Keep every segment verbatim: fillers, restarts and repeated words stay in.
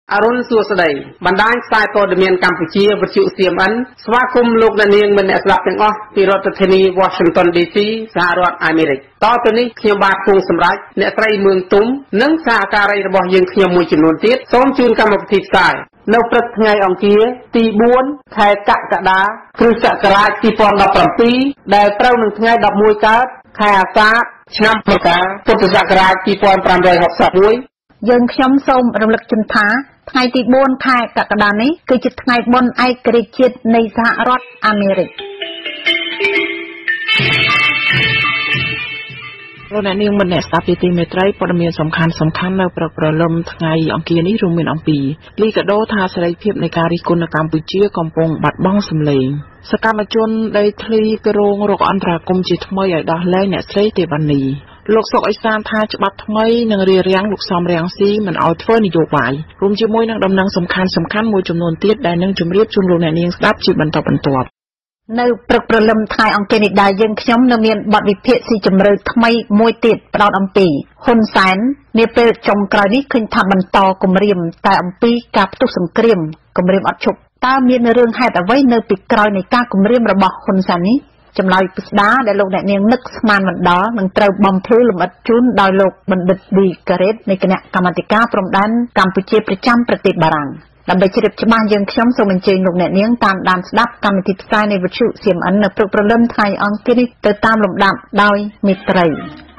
อรุณสุสดัยบรรดาสายโปรดเมียนกัมพูชีวิจุเซียมันสวาคุมโลกนันเองมันเอกลักษณ์เป็นอ๋อที่รัฐธานีวอชิงตันดีซีสหรัฐอเมริกต่อไปนี้ขยมบาทคงสำรัจเนตรเมืองตุ้มนั่งสาการระบอบยังขยมมวยจำนวนเตี้ยส้มจูนกรรมวิธีสายในประเทศไงอังกฤษตีบ้วนไทยกะกะดาคริสต์กราชที่ปอนดับปรปีได้เต้าหนึ่งไงดับมวยการไทยอาซาชนะประกาพุทธศักราชที่ปอนปรามรอยหกสิบมวยยังขยมส้มรำลึกจุนท้าไงตีบ้วนไทยกะกะดานี้คือจุดไงบนไอกริจิตในสหรัฐอเมริกเราแนะนำมันแนบสถิติเมตรัยปรมีสำคัญสำคัญในประกอบลมไงอังกีนี้รวมเป็นอังปีลีกระโดทาสไลเพียบในการริกุลกรรมปุจิกรมปงบัดบ้องสำเลงสกรรมจนได้ทลีกระโรงโรคอันตรากรมจิตเมย์ดาแลเนี่ยใช้เตบันนีลูกศกไอซานทาฉบับทำไมนังเรียงลูกซอมเรียงซีมันเอาเฟอร์นิโยบายรวมជាមួយนังดำนังสำคัญสำคัญมวยจำนวนเตี้ยได้นังจุมเรียบจุมโลแนเนียงดับจีบันตบันตัวในปรึกประลมไทยอังกฤษได้ยังขยมนเมียนบัดวิเพศสีจำเริญทำไมมวยติดปลอดอัมปีคนแสนเนเปจงกรณีขึ้นทำบรรทอกรมเรียมแต่อัมปีกับตุสังเกรียมกรมเรียมอัดฉุบตาเมียนเรื่องให้แต่ไว้ในปีกรอยในการกรมเรียมระบอบคนแสนนี้จำลายปิดดาได้ลงในเนียงนึกสมานวันดอหนังเตาบอมพลื้ลมอัดจุนดอยโลกบันดึกดีกระเร็ดในคณะกรรมการพรมดันกัมพูชีประจำประเทศบารังดำไปจิตชมายังขยมส่งมันเจงลงในเนียงตามดานสดับกรรมติดใจในวิชุเสียมอันในปรุประเริ่มไทยอังกฤษเติตามลมดำดอยมิตร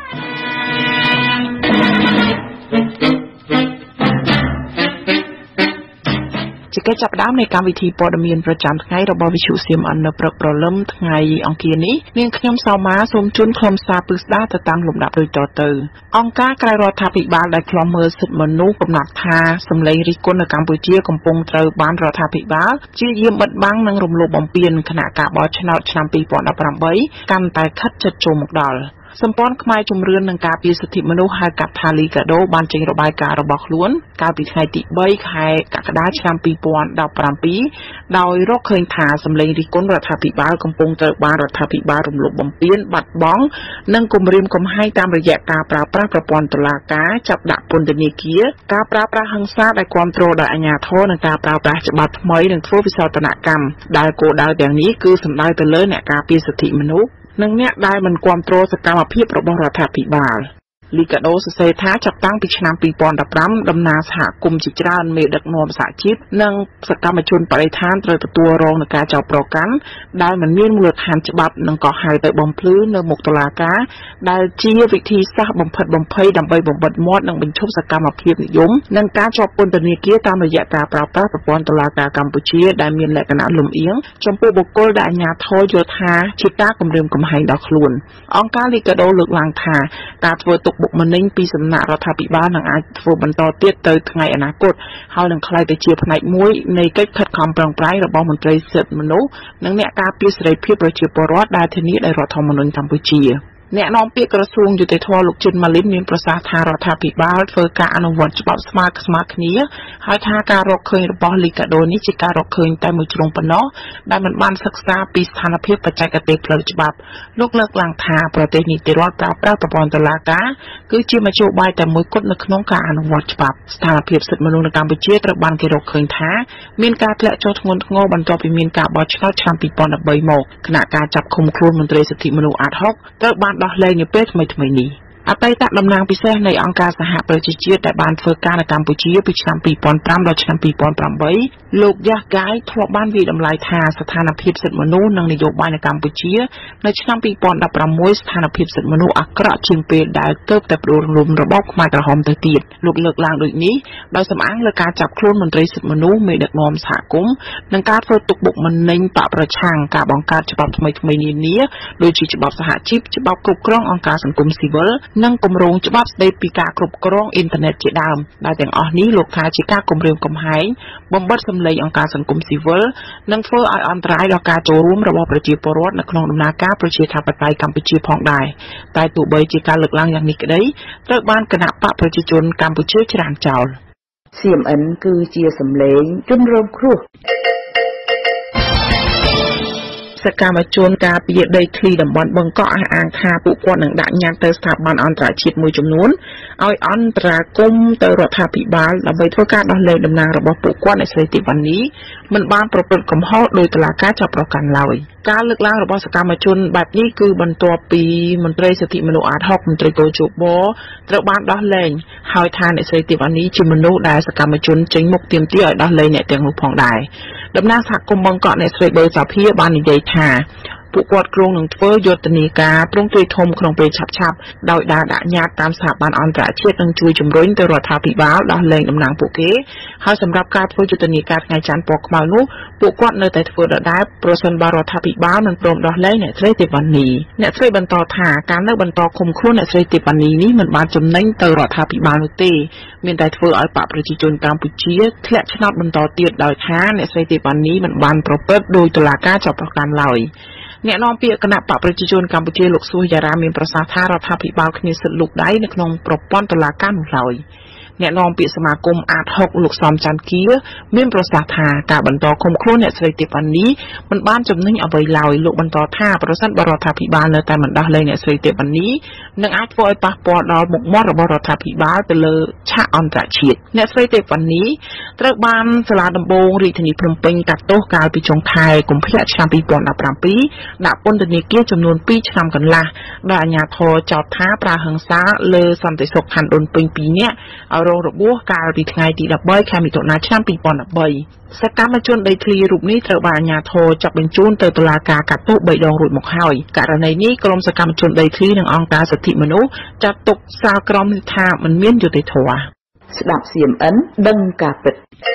จะแก้จับด้ามในการวิธีปอดเมียนประจำไงเราบวิชุเสียมอันในปรุประเริ่มไงอังกฤษนี้เนียงขยมสาวม้าสมจุนคลอมซาปึกดาจะตามลมดับโดยต่อเตอองกากลายรอทับอีกบาลได้คลอมเมอร์สุดมนุษย์กำนักทาสำเร็จริกุลในกัมพูชีกำปงเตอบ้านรอทับอีกบาลจีเยี่ยมบัดบังนังรวมโลบอมเปียนขณะกาบอชนาชนำปีปอนดับปรำใบกันแต่คัดจัดโจมกดอลสมปอนขมายจุมเรือนนังกาปีสถิมนุษย์หายกับทาลีกระโดบานเจงระบายการระบอกล้วนกาปีไทยติใบไข่กะกระดาชนำปีปอนดับปรำปีโดยโรคเคยถาสำเร็จริกุลรัฐพิบาลกำปงเตอบ้านรัฐพิบาลรวมโลบอมเปียนบัดบ้องนั่งกลมเรียมกลมให้ตามระยะกาปราปราประปอนตลากาจับดักปนเดนีเกียกาปราปราหังซาได้ความโตรได้อัญญาโทนังกาปราปราจับบัดทำไมหนึ่งทั่ววิสาตนกรรมได้โกดาวอย่างนี้คือสำได้ไปเลยเนี่ยกาปีสถิมนุษย์นังเนี่ยได้มันความโตรสกรรมเพียบระบบรัฐพิบาลลีกาโดสเซท้าจับตั้งปีชนามปีปอนดับร้ำดำนาสหกรมจิจารเมดักนวมสาชิตนังสกรรมชนปริธานเตยประตูรองในการเจ้าโปรกันได้มันมีมูลฐานฉบับนังก่อหายแต่บอมพลื้นในหมกตลากาได้ชี้วิธีซักบำเพ็ญบำเพ็ญดำใบบำบัดมอดนังเป็นชบสกรรมเพียบนิยมนังการจอบปนตะเนียเกียตามระยะการปราบปรามประปอนตลากากัมพูชีได้มีแหลกนาลมเอียงจมปูบกลได้ญาโทโยธาชิตากำเริมกำไฮดอกลุนองการลีกาโดเลือกลางทาการเวตกบุกมันนิ่งปีสำนักรัฐพิบาลหนังอาจฟูบรรทอเตี้ยเตยไงอนาคตเขาหนังใครแต่เชียร์พนัยมวยในกิจขัดคำปรองปลายระบอบมนตรีเสด็จมนุษย์นังเนี่ยการพิสูจน์เพียบประชีพรอดได้ทีนี้ในรัฐธรรมนูญกัมพูชีเนี่ยน้องเปียกระทรวงอยู่ในทัวร์ลูกจินมาลิ้นมีประสาทารัฐพิบาลเฟอร์การอนุวัตฉบับสมาร์ทสมาร์ทนี้ให้ทาการรอเคยระบอบลิกาโดนิจิการรอเคยแต่มือจงปนอได้มันบ้านศึกษาปีสถานเพียบปัจจัยกติเพลฉบับลูกเลิกลางทาประเทศนิติรัฐปราบปราบประปอนตลากาคือจีมาโจบายแต่มือกดนักน้องการอนุวัตฉบับสถานเพียบสุดมนุษย์ในการไปเชี่ยตระบันเกรอเคยท้ามีการแกละโจทงงอบรรทอไปมีการบอชเข้าชามปีปอนดับใบหมกขณะการจับคุมครูมนตรีสถิมนุษย์อาทอกตระบันดอกเลยเนี่ยเป็ดไม่ทำไมนี้อาไปตัดดำนางพิเศษในองค์การสหประชาชาติแต่บานเฟอร์การในกัมพูชีปีชามปีปอนปรามเราชามปีปอนปรามใบโลกยากย้ายทว่าบ้านวีดำลายทาสถานภิบเสร็จมนุษย์นังนโยบายในกัมพูชีในชามปีปอนดับปรามมวยสถานภิบเสร็จมนุษย์อักระจึงเป็นได้เติบแต่ปลุกลุมระบบมาตรหอมตะตีดลูกเลิกลางโดยนี้โดยสมังและการจับคลุ้นมนตรีเสร็จมนุษย์ไม่เด็กนอมสากุมนังการเฟอร์ตกบุกมันเน้นปะประชังการบังการฉบับทำไมทำไมนี้นี้โดยฉบับสหชิพฉบับกรุบกรององค์การสังคมซีเวลนั่งกรมโรงฉบับได้ปีกากรุบกรองอินเทอร์เน็ตเจดามได้แต่งออกนี้ลูกค้าจิกากรมเรียมกรมหายบอมบัดสำเร็จองค์การสังคมซีเวลนั่งเฟอร์ไออันตรายต่อการโจรวมระบบประชีพรสในคลองดำนาการประชีธาปไตยกัมพูชีพองได้แต่ตัวใบจิการเลือกลางอย่างนี้ก็ได้เลิกบ้านคณะปะประชาชนกัมพูชีจรานเจ้าเสียมอันคือเจียสำเร็จจนรวมครูសកម្មជនការពារដីធ្លីតំបន់បឹងកក់អះអាងថាពួកគាត់នឹងដាក់ញត្តិទៅស្ថាប័នអន្តរជាតិមួយចំនួនឲ្យអន្តរាគមន៍ទៅរដ្ឋាភិបាលដើម្បីធ្វើការដោះលែងតំណាងរបស់ពួកគាត់អ្នកស្រីទីវ៉ានីមិនបានប្រព្រឹត្តកំហុសដោយតុលាការចាប់ប្រកាន់ឡើយការលើកឡើងរបស់សកម្មជនបែបនេះគឺបន្ទាប់ពីមន្ត្រីសិទ្ធិមនុស្សអាតហុកមន្ត្រីកោជបត្រូវបានដោះលែងហើយថាអ្នកស្រីទីវ៉ានីជាមនុស្សដែលសកម្មជនចេញមុខទាមទារឲ្យដោះលែងអ្នកទាំងនោះផងដែរតំណាងសហគមន៍បឹងកក់អ្នកស្រីប៊ឺសាភាបាននិយាយថាពួកគាត់គ្រោងនឹងធ្វើយុទ្ធនាការទ្រង់ទ្រាយធំក្នុងពេលឆាប់ឆាប់ដោយដើរដាក់ញត្តិតាមស្ថាប័នអន្តរជាតិនិងជួយជំរុញទៅរដ្ឋាភិបាលដោះលែងតំណាងពួកគេហើយសម្រាប់ការធ្វើយុទ្ធនាការថ្ងៃច័ន្ទពណ៌ខ្មៅនោះពួកគាត់នៅតែធ្វើដដែលប្រសិនបើរដ្ឋាភិបាលមិនព្រមដោះលែងអ្នកស្រីទេវ៉ានីអ្នកស្រីបន្តថាការនៅបន្តឃុំខ្លួនអ្នកស្រីទេវ៉ានីនេះមិនបានចំណេញទៅរដ្ឋាភិបាលនោះទេមានតែធ្វើឲ្យបកប្រជាជនកម្ពុជាធ្លាក់ឆ្នោតបន្តទៀតដោយថាអ្នកស្រីទេវ៉ានីមិនបានប្រព្រឹត្តដោយតុលាការចាប់ប្រកាន់ឡើយអ្នកនាំពាក្យគណៈបកប្រជាជនកម្ពុជាលោកសួសយ៉ារ៉ាមានប្រសាសន៍ថារដ្ឋាភិបាលគ្នាសិទ្ធិលូកដៃនៅក្នុងប្រព័ន្ធតុលាការនោះឡើយអ្នកនាំពាក្យសមាគមអាតហុកលោកសំច័ន្ទគៀមានប្រសាសន៍ថាការបន្តឃុំខ្លួនអ្នកស្រីទេវ៉ានីមិនបានចំណេញអ្វីឡើយលោកបន្តថាប្រសិនបើរដ្ឋាភិបាលនៅតែមិនដោះលែងអ្នកស្រីទេវ៉ានីនឹងអាចធ្វើឲ្យប៉ះពាល់ដល់មុខមាត់របស់រដ្ឋាភិបាលទៅលើឆាកអន្តរជាតិអ្នកស្រីទេវ៉ានីត្រូវបានសាលាដំបងរាជធានីភ្នំពេញកាត់ទោសកាលពីចុងខែកុម្ភៈឆ្នាំពីរពាន់ដប់ប្រាំពីរដាក់ពន្ធនាគារចំនួនពីរឆ្នាំកន្លះដោយអាជ្ញាធរចោទថាប្រើហិង្សាលើសន្តិសុខខណ្ឌដូនពេញពីរនាក់ឲ្យរងរបួសកាលពីថ្ងៃទីដប់បីខែមិថុនាឆ្នាំពីរពាន់ដប់បីសកម្មជនដីធ្លីរូបនេះត្រូវបានអាជ្ញាធរចាប់បញ្ជូនទៅតុលាការកាត់ទោសបីដងរួចមកហើយករណីនេះក្រុមសកម្មជនដីធ្លីនិងអង្គការសិទ្ធិមនុស្សចាត់ទុកសាលក្រមនេះថាមិនមានយុត្តិធម៌ស្ដាប់ ซี เอ็ม เอ็น ដឹងការពិត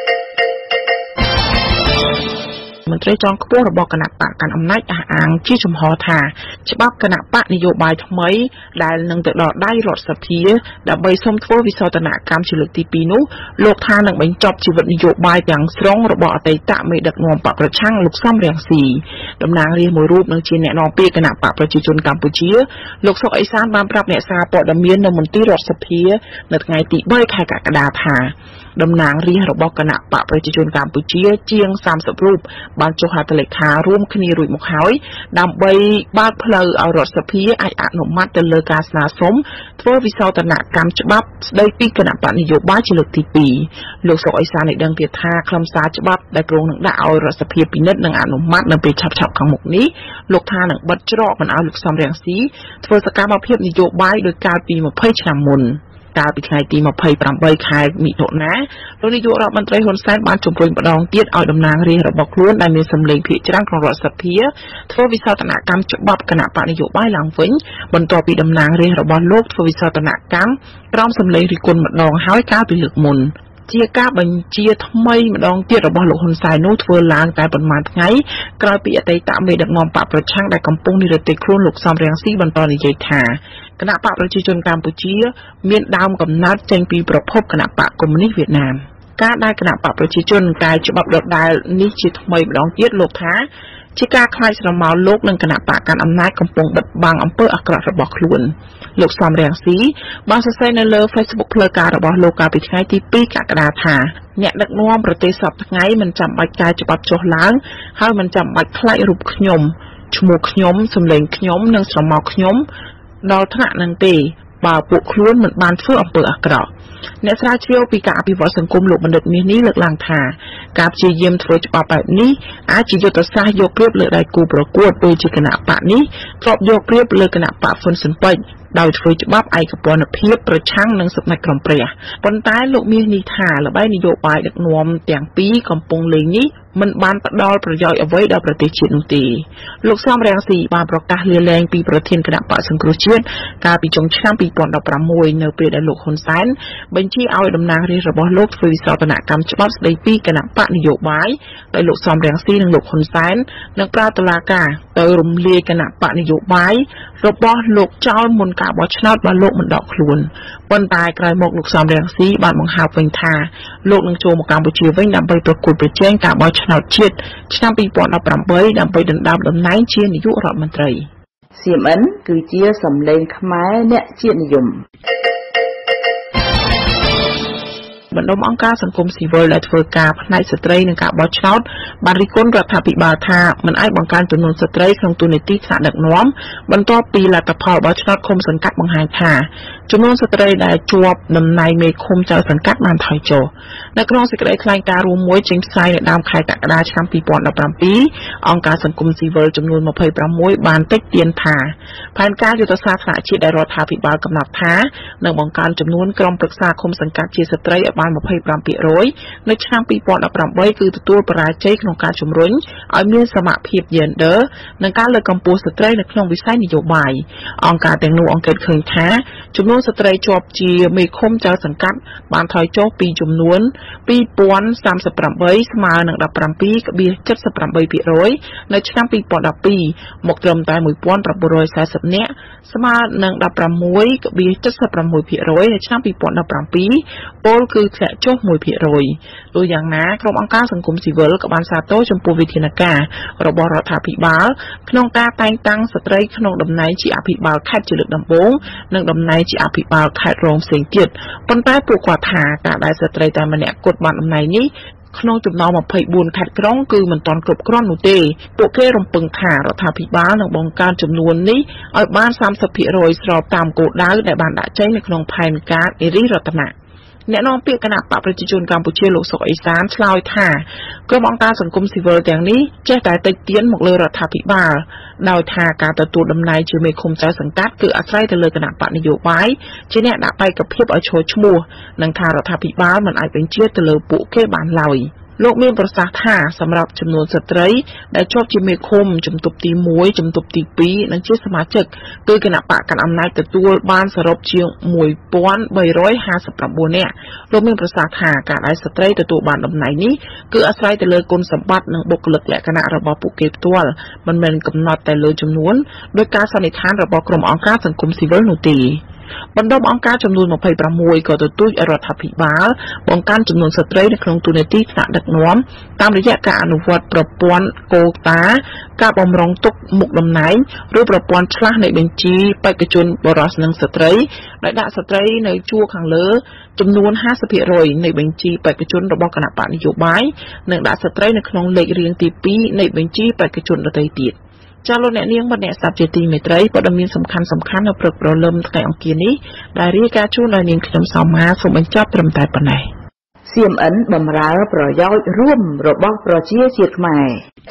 មន្ត្រីជាន់ខ្ពស់របស់គណៈបកកាន់អំណាចអះអាងជាចំហថាច្បាប់គណៈបកនយោបាយថ្មីដែលនឹងទៅដល់ដៃរដ្ឋសភាដើម្បីសុំធ្វើវិសោធនកម្មជាលើកទីពីរនោះលោកថានឹងបញ្ចប់ជីវិតនយោបាយទាំងស្រុងរបស់អតីតមេដឹកនាំបកប្រឆាំងលោកសំរងស៊ីតំណាងរាស្ត្រមួយរូបនឹងជាអ្នកនាំពាក្យគណៈបកប្រជាជនកម្ពុជាលោកសុកអេសានបានប្រាប់អ្នកសារព័ត៌មាននៅមន្ទីររដ្ឋសភានៅថ្ងៃទីបីខែកក្កដាថាតំណាងរាស្ត្ររបស់គណៈបកប្រជាជនកម្ពុជាជាងសាមសិបរូបបានចុះហត្ថលេខារួមគ្នារួចមកហើយដើម្បីបើកផ្លូវឲ្យរដ្ឋសភាអាចអនុម័តទៅលើការស្នើសុំធ្វើវិសោធនកម្មច្បាប់ស្ដីពីគណៈបកនយោបាយជាលើកទីពីរលោកសុកអេសានបានដឹងទៀតថាខ្លឹមសារច្បាប់ដែលគ្រោងនឹងដាក់ឲ្យរដ្ឋសភាពិនិត្យនិងអនុម័តនៅពេលឆាប់ៗខាងមុខនេះលោកថានឹងបិទច្រកមិនឲ្យលោកសំរងស៊ីធ្វើសកម្មភាពនយោបាយដោយកាលពីម្ភៃឆ្នាំមុនកាលពីថ្ងៃទីម្ភៃប្រាំបីខែមិថុនាលោកនាយករដ្ឋមន្ត្រីហ៊ុនសែនបានជំរុញម្ដងទៀតឲ្យតំណាងរាស្ត្ររបស់ខ្លួនដែលមានសម្លេងភាគច្រើនក្នុងរដ្ឋសភាធ្វើវិសោធនកម្មច្បាប់គណៈបកនយោបាយឡើងវិញបន្ទាប់ពីតំណាងរាស្ត្ររបស់លោកធ្វើវិសោធនកម្មក្រោមសម្លេងរិះគន់ម្ដងហើយកាលពីលើកមុនជាការបញ្ជាថ្មីម្ដងទៀតរបស់លោកហ៊ុនសែននោះធ្វើឡើងតែប៉ុន្មានថ្ងៃក្រោយពីអតីតមេដឹកនាំបកប្រឆាំងដែលកំពុងនិរទេសខ្លួនលោកសំរងស៊ីបន្តនិយាយថាគណៈបកប្រជាជនកម្ពុជាមានដើមកំណើតចេញពីប្រភពគណៈបកកុម្មុយនីសវៀតណាមការដែលគណៈបកប្រជាជនកែច្បាប់ដដែលនេះជាថ្មីម្ដងទៀតលោកថាជាការខ្លាចស្រមោលលោកនិងគណៈបកកាន់អំណាចកំពុងបិទបាំងអំពើអាក្រក់របស់ខ្លួនលោកសំរងស៊ីបានសរសេរនៅលើ Facebook ផ្លូវការរបស់លោកកាលពីថ្ងៃទីពីរកក្កដាថាអ្នកដឹកនាំប្រទេសសពថ្ងៃមិនចាំបាច់កែច្បាប់ចុះឡើងហើយមិនចាំបាច់ខ្លាចរូបខ្ញុំឈ្មោះខ្ញុំសម្លេងខ្ញុំនិងស្រមោលខ្ញុំដល់ថ្នាក់នឹងទេបើពួកខ្លួនមិនបានធ្វើអំពើអាក្រក់អ្នកស្រាវជ្រាវពីការអភិវឌ្ឍសង្គមលោកបណ្ឌិតមាសនេះលើកឡើងថាការព្យាយាមធ្វើច្បាប់បែបនេះអាចជាយុទ្ធសាស្ត្រយកប្រៀបលើដៃគូប្រកួតដូចជាគណៈបកនេះធ្លាប់យកប្រៀបលើគណៈបកហ៊ុនស៊ិនប៉ិចដោយធ្វើច្បាប់ឯកពន្ធភាពប្រឆាំងនឹងសម្ដេចក្រមព្រះប៉ុន្តែលោកមាសនេះថាល្បែងនយោបាយដឹកនាំទាំងពីរកំពុងលេងនេះមិនបានផ្ដល់ប្រយោជន៍អ្វីដល់ប្រទេសជាតិនោះទេលោកសំរងស៊ីបានប្រកាសលាលែងពីប្រធានគណៈបកសង្គ្រោះជាតិកាលពីចុងឆ្នាំពីរពាន់ដប់ប្រាំមួយនៅពេលដែលលោកហ៊ុនសែនបញ្ជាឲ្យតំណាងរាស្ត្ររបស់លោកធ្វើវិសោធនកម្មច្បាប់ស្ដីពីគណៈបកនយោបាយដោយលោកសំរងស៊ីនិងលោកហ៊ុនសែននឹងប្រើតុលាការទៅរំលាយគណៈបកនយោបាយរបស់លោកចោលមុនការបោះឆ្នោតបើលោកមិនដកខ្លួនប៉ុន្តែក្រោយមកលោកសំរងស៊ីបានបង្ហើបវិញថាលោកនឹងចូលមកកម្ពុជាវិញដើម្បីប្រគល់ប្រជែងការបោះឆ្នោតជាតិឆ្នាំពីរពាន់ដប់ប្រាំបីដើម្បីដណ្ដើមតំណែងជានាយករដ្ឋមន្ត្រី ซี เอ็ม เอ็น គឺជាសម្លេងខ្មែរអ្នកជាតិនិយមបណ្ដុំអង្គការសង្គមស៊ីវិលដែលធ្វើការផ្នែកស្ត្រីនិងការបោះឆ្នោតបានរិះគន់រដ្ឋាភិបាលថាមិនអាចបង្កើនចំនួនស្ត្រីក្នុងតួនាទីថ្នាក់ដឹកនាំបន្ទាប់ពីលទ្ធផលបោះឆ្នោតឃុំសង្កាត់បង្ហាញថាចំនួនស្ត្រីដែលជាប់តំណែងមេឃុំចៅសង្កាត់បានថយចុះនៅក្នុងសេចក្តីថ្លែងការណ៍រួមមួយចេញផ្សាយនៅដើមខែកក្កដាឆ្នាំពីរពាន់ដប់ប្រាំពីរអង្គការសង្គមស៊ីវិលចំនួនម្ភៃប្រាំមួយបានតិចទៀនថាផែនការយុទ្ធសាស្ត្រថ្នាក់ជាតិដែលរដ្ឋាភិបាលកំណត់ថានឹងបង្កើនចំនួនក្រុមប្រឹក្សាឃុំសង្កាត់ជាស្ត្រីឲ្យបានម្ភៃប្រាំភាគរយនៅឆ្នាំពីរពាន់ដប់ប្រាំបីគឺទទួលបរាជ័យក្នុងការជំរុញឲ្យមានសមភាព gender និងការលើកកម្ពស់ស្ត្រីនៅក្នុងវិស័យនយោបាយអង្គការទាំងនោះអង្កេតឃើញថាចំនួនស្ត្រីជាប់ជាមេឃុំចៅសង្កាត់បានថយចុះពីចំនួនពីរពាន់សាមសិបប្រាំបីស្មើនឹងដប់ប្រាំពីរកន្លះចិតសិបប្រាំបីភាគរយនៅឆ្នាំពីរពាន់ដប់ពីរមកត្រឹមតែមួយពាន់ប្រាំមួយរយសែសិបនាក់ស្មើនឹងដប់ប្រាំមួយកន្លះចិតសិបប្រាំមួយភាគរយនៅឆ្នាំពីរពាន់ដប់ប្រាំពីរពលគឺធ្លាក់ចុះមួយភាគរយដូចយ៉ាងណាក្រុមអង្គការសង្គមស៊ីវិលក៏បានសាទរចំពោះវិធានការរបស់រដ្ឋាភិបាលក្នុងការតែងតាំងស្ត្រីក្នុងតំណែងជាអភិបាលខេត្តជាលើកដំបូងនិងតំណែងជាអភិបាលខេត្តរងផ្សេងទៀតប៉ុន្តែពួកគាត់ថាការដែលស្ត្រីតែម្នាក់គត់បានតំណែងនេះក្នុងចំណោមម្ភៃបួនខេត្តក្រុងគឺមិនទាន់គ្រប់គ្រាន់នោះទេពួកគេរំពឹងថារដ្ឋាភិបាលនឹងបង្កើនចំនួននេះឲ្យបានសាមសិបភាគរយស្របតាមគោលដៅដែលបានដាក់ចេញនៅក្នុងផែនការអេរីរតនាអ្នកនាំពាក្យគណៈបកប្រជាជនកម្ពុជាលោកសុកអេសានឆ្លើយថាក្រុមអង្គការសង្គមស៊ីវិលទាំងនេះចេះតែតិចទៀនមកលើរដ្ឋាភិបាលដោយថាការទទួលតំណែងជាមេឃុំចៅសង្កាត់គឺអាស្រ័យទៅលើគណៈបកនយោបាយជាអ្នកដាក់បេក្ខភាពឲ្យឈរឈ្មោះនិងថារដ្ឋាភិបាលមិនអាចបញ្ជាទៅលើពួកគេបានឡើយលោកមានប្រសាសន៍ថាសម្រាប់ចំនួនស្ត្រីដែលជាប់ជាមេឃុំជំទប់ទីមួយជំទប់ទីពីរនិងជាសមាជិកគឺគណៈបកកណ្ដាលអំណាចទទួលបានសរុបជាងមួយពាន់បីរយហាសិបប្រាំបួននាក់លោកមានប្រសាសន៍ថាការដែលស្ត្រីទទួលបានតំណែងនេះគឺអាស្រ័យទៅលើគុណសម្បត្តិនិងបុគ្គលិកលក្ខណៈរបស់ពួកគេផ្ទាល់មិនមែនកំណត់តែលើចំនួនដោយការសន្និដ្ឋានរបស់ក្រុមអង្គការសង្គមស៊ីវិលនោះទេបណ្ដុំអង្គការចំនួនម្ភៃប្រាំមួយក៏ទទូចឲ្យរដ្ឋាភិបាលបង្កើនចំនួនស្ត្រីនៅក្នុងតួនាទីថ្នាក់ដឹកនាំតាមរយៈការអនុវត្តប្រព័ន្ធកូតាការបម្រុងទុកមុខតំណែងឬប្រព័ន្ធឆ្លាស់នៃបញ្ជីបេក្ខជនបុរសនិងស្ត្រីដោយដាក់ស្ត្រីនៅជួរខាងលើចំនួនហាសិបភាគរយនៃបញ្ជីបេក្ខជនរបស់គណៈបកនយោបាយនិងដាក់ស្ត្រីនៅក្នុងលេខរៀងទីពីរនៃបញ្ជីបេក្ខជនដទៃទៀតចាលោកអ្នកនាងអ្នកស្ដាប់ជាទីមេត្រីព័ត៌មានសំខាន់សំខាន់នៅព្រឹកព្រលឹមថ្ងៃអង្គារនេះដែលរាយការណ៍ជូនដល់នាងខ្ញុំសោមាសូមបញ្ចប់ត្រឹមតែប៉ុណ្ណេះសៀមអិនបម្រើប្រយោជន៍រួមរបស់ប្រជាជាតិខ្មែរ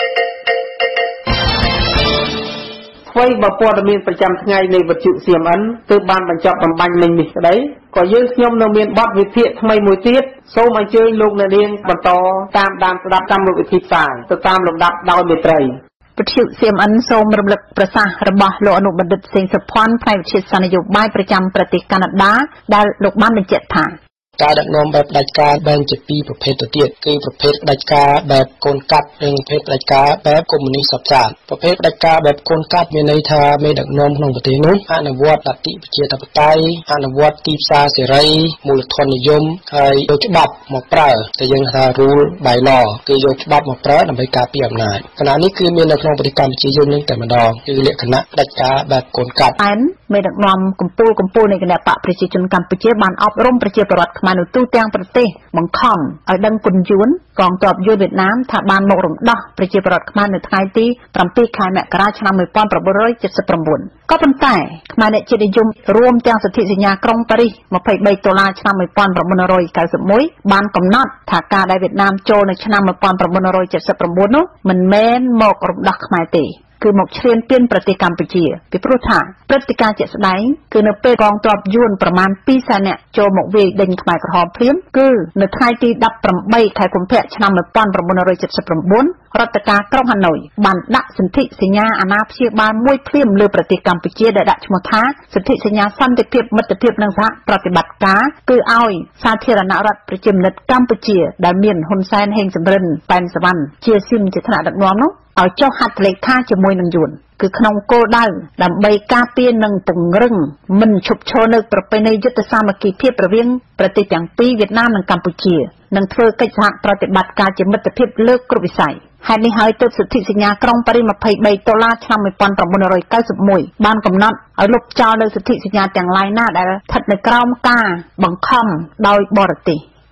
អ្វីបើព័ត៌មានប្រចាំថ្ងៃនៃវិទ្យុ សៀមអិន ទើបបានបញ្ចប់បំបញ្ញមិញនេះក្តីក៏យើងខ្ញុំនៅមានបទវិភាគថ្មីមួយទៀតសូមអញ្ជើញលោកអ្នកនាងបន្តតាមដានស្ដាប់កម្មវិធីផ្សាយទៅតាមលំដាប់ដោយមេត្រីវិទ្យុ សៀមអិន សូមរំលឹកប្រសាសន៍របស់លោកអនុបណ្ឌិតសេងសុភ័ណ្ឌផ្នែកវិទ្យាសាស្ត្រនយោបាយប្រចាំប្រទេសកាណាដាដែលលោកបានបញ្ជាក់ថាការដឹកនាំបែបផ្ដាច់ការបែងជាពីរប្រភេទទៅទៀតគឺប្រភេទផ្ដាច់ការបែបកូនកាត់និងប្រភេទផ្ដាច់ការបែបកុម្មុយនីសសុទ្ធសាធប្រភេទផ្ដាច់ការបែបកូនកាត់មានន័យថាមេដឹកនាំក្នុងប្រទេសនោះអនុវត្តលទ្ធិប្រជាធិបតេយ្យអនុវត្តទីផ្សារសេរីមូលធននិយមហើយយកច្បាប់មកប្រើតែយើងថា rule by law គឺយកច្បាប់មកប្រើដើម្បីការពារអំណាចខណៈនេះគឺមាននៅក្នុងប្រទេសកម្ពុជាយើងនឹងតែម្ដងគឺលក្ខណៈផ្ដាច់ការបែបកូនកាត់មេដឹកនាំកម្ពុជាកម្ពុជានៃគណៈបកប្រជាជនកម្ពុជាបានអប់រំប្រជាពលរដ្ឋខ្មែរនៅទូទាំងប្រទេសបង្ខំឲ្យដឹងគុណយួនកងទ័ពយួនវៀតណាមថាបានមករំដោះប្រជាពលរដ្ឋខ្មែរនៅថ្ងៃទីប្រាំពីរខែមករាឆ្នាំmột nghìn chín trăm bảy mươi chínក៏ប៉ុន្តែខ្មែរអ្នកជាតិនិយមរួមទាំងសន្ធិសញ្ញាក្រុងប៉ារីសยี่สิบสามដុល្លារឆ្នាំmột nghìn chín trăm chín mươi mốtបានកំណត់ថាការដែលវៀតណាមចូលនៅឆ្នាំmột nghìn chín trăm bảy mươi chínនោះមិនមែនមករំដោះខ្មែរទេគឺមកឈ្លានពានប្រទេសកម្ពុជាពីព្រោះថាព្រឹត្តិការណ៍ជាក់ស្ដែងគឺនៅពេលកងទ័ពយួនប្រមាណពីរសែននាក់ចូលមកវាយដេញខ្មែរក្រហមភ្លាមគឺនៅថ្ងៃទីដប់ប្រាំបីខែកុម្ភៈឆ្នាំmột nghìn chín trăm bảy mươi chínរដ្ឋការក្រុងហាណូយបានដាក់សន្ធិសញ្ញាអាណាព្យាបាលមួយភ្លាមលើប្រទេសកម្ពុជាដែលដាក់ឈ្មោះថាសន្ធិសញ្ញាសន្តិភាពមិត្តភាពនិងសហប្រតិបត្តិការគឺឲ្យសាធារណរដ្ឋប្រជាមានិតកម្ពុជាដែលមានហ៊ុនសែនហេងសំរិនប៉ែនសវណ្ណជាសៀមជាថ្នាក់ដឹកនាំនោះឲ្យចុះហត្ថលេខាជាមួយនឹងយួនគឺក្នុងគោលដៅដើម្បីការពារនិងពង្រឹងមិនឈប់ឈរនៅប្រពៃណីយុទ្ធសាមគ្គីភាពរវាងប្រទេសទាំងពីរវៀតណាមនិងកម្ពុជានិងធ្វើកិច្ចសហប្រតិបត្តិការជាមិត្តភាពលើគ្រប់វិស័យហេតុនេះហើយទើបសន្ធិសញ្ញាក្រុងប៉ារីសยี่สิบสามដុល្លារឆ្នាំmột nghìn chín trăm chín mươi mốtបានកំណត់ឲ្យលុបចោលនៅសន្ធិសញ្ញាទាំងឡាយណាដែលស្ថិតនៅក្រោមការបង្ខំដោយបរទេស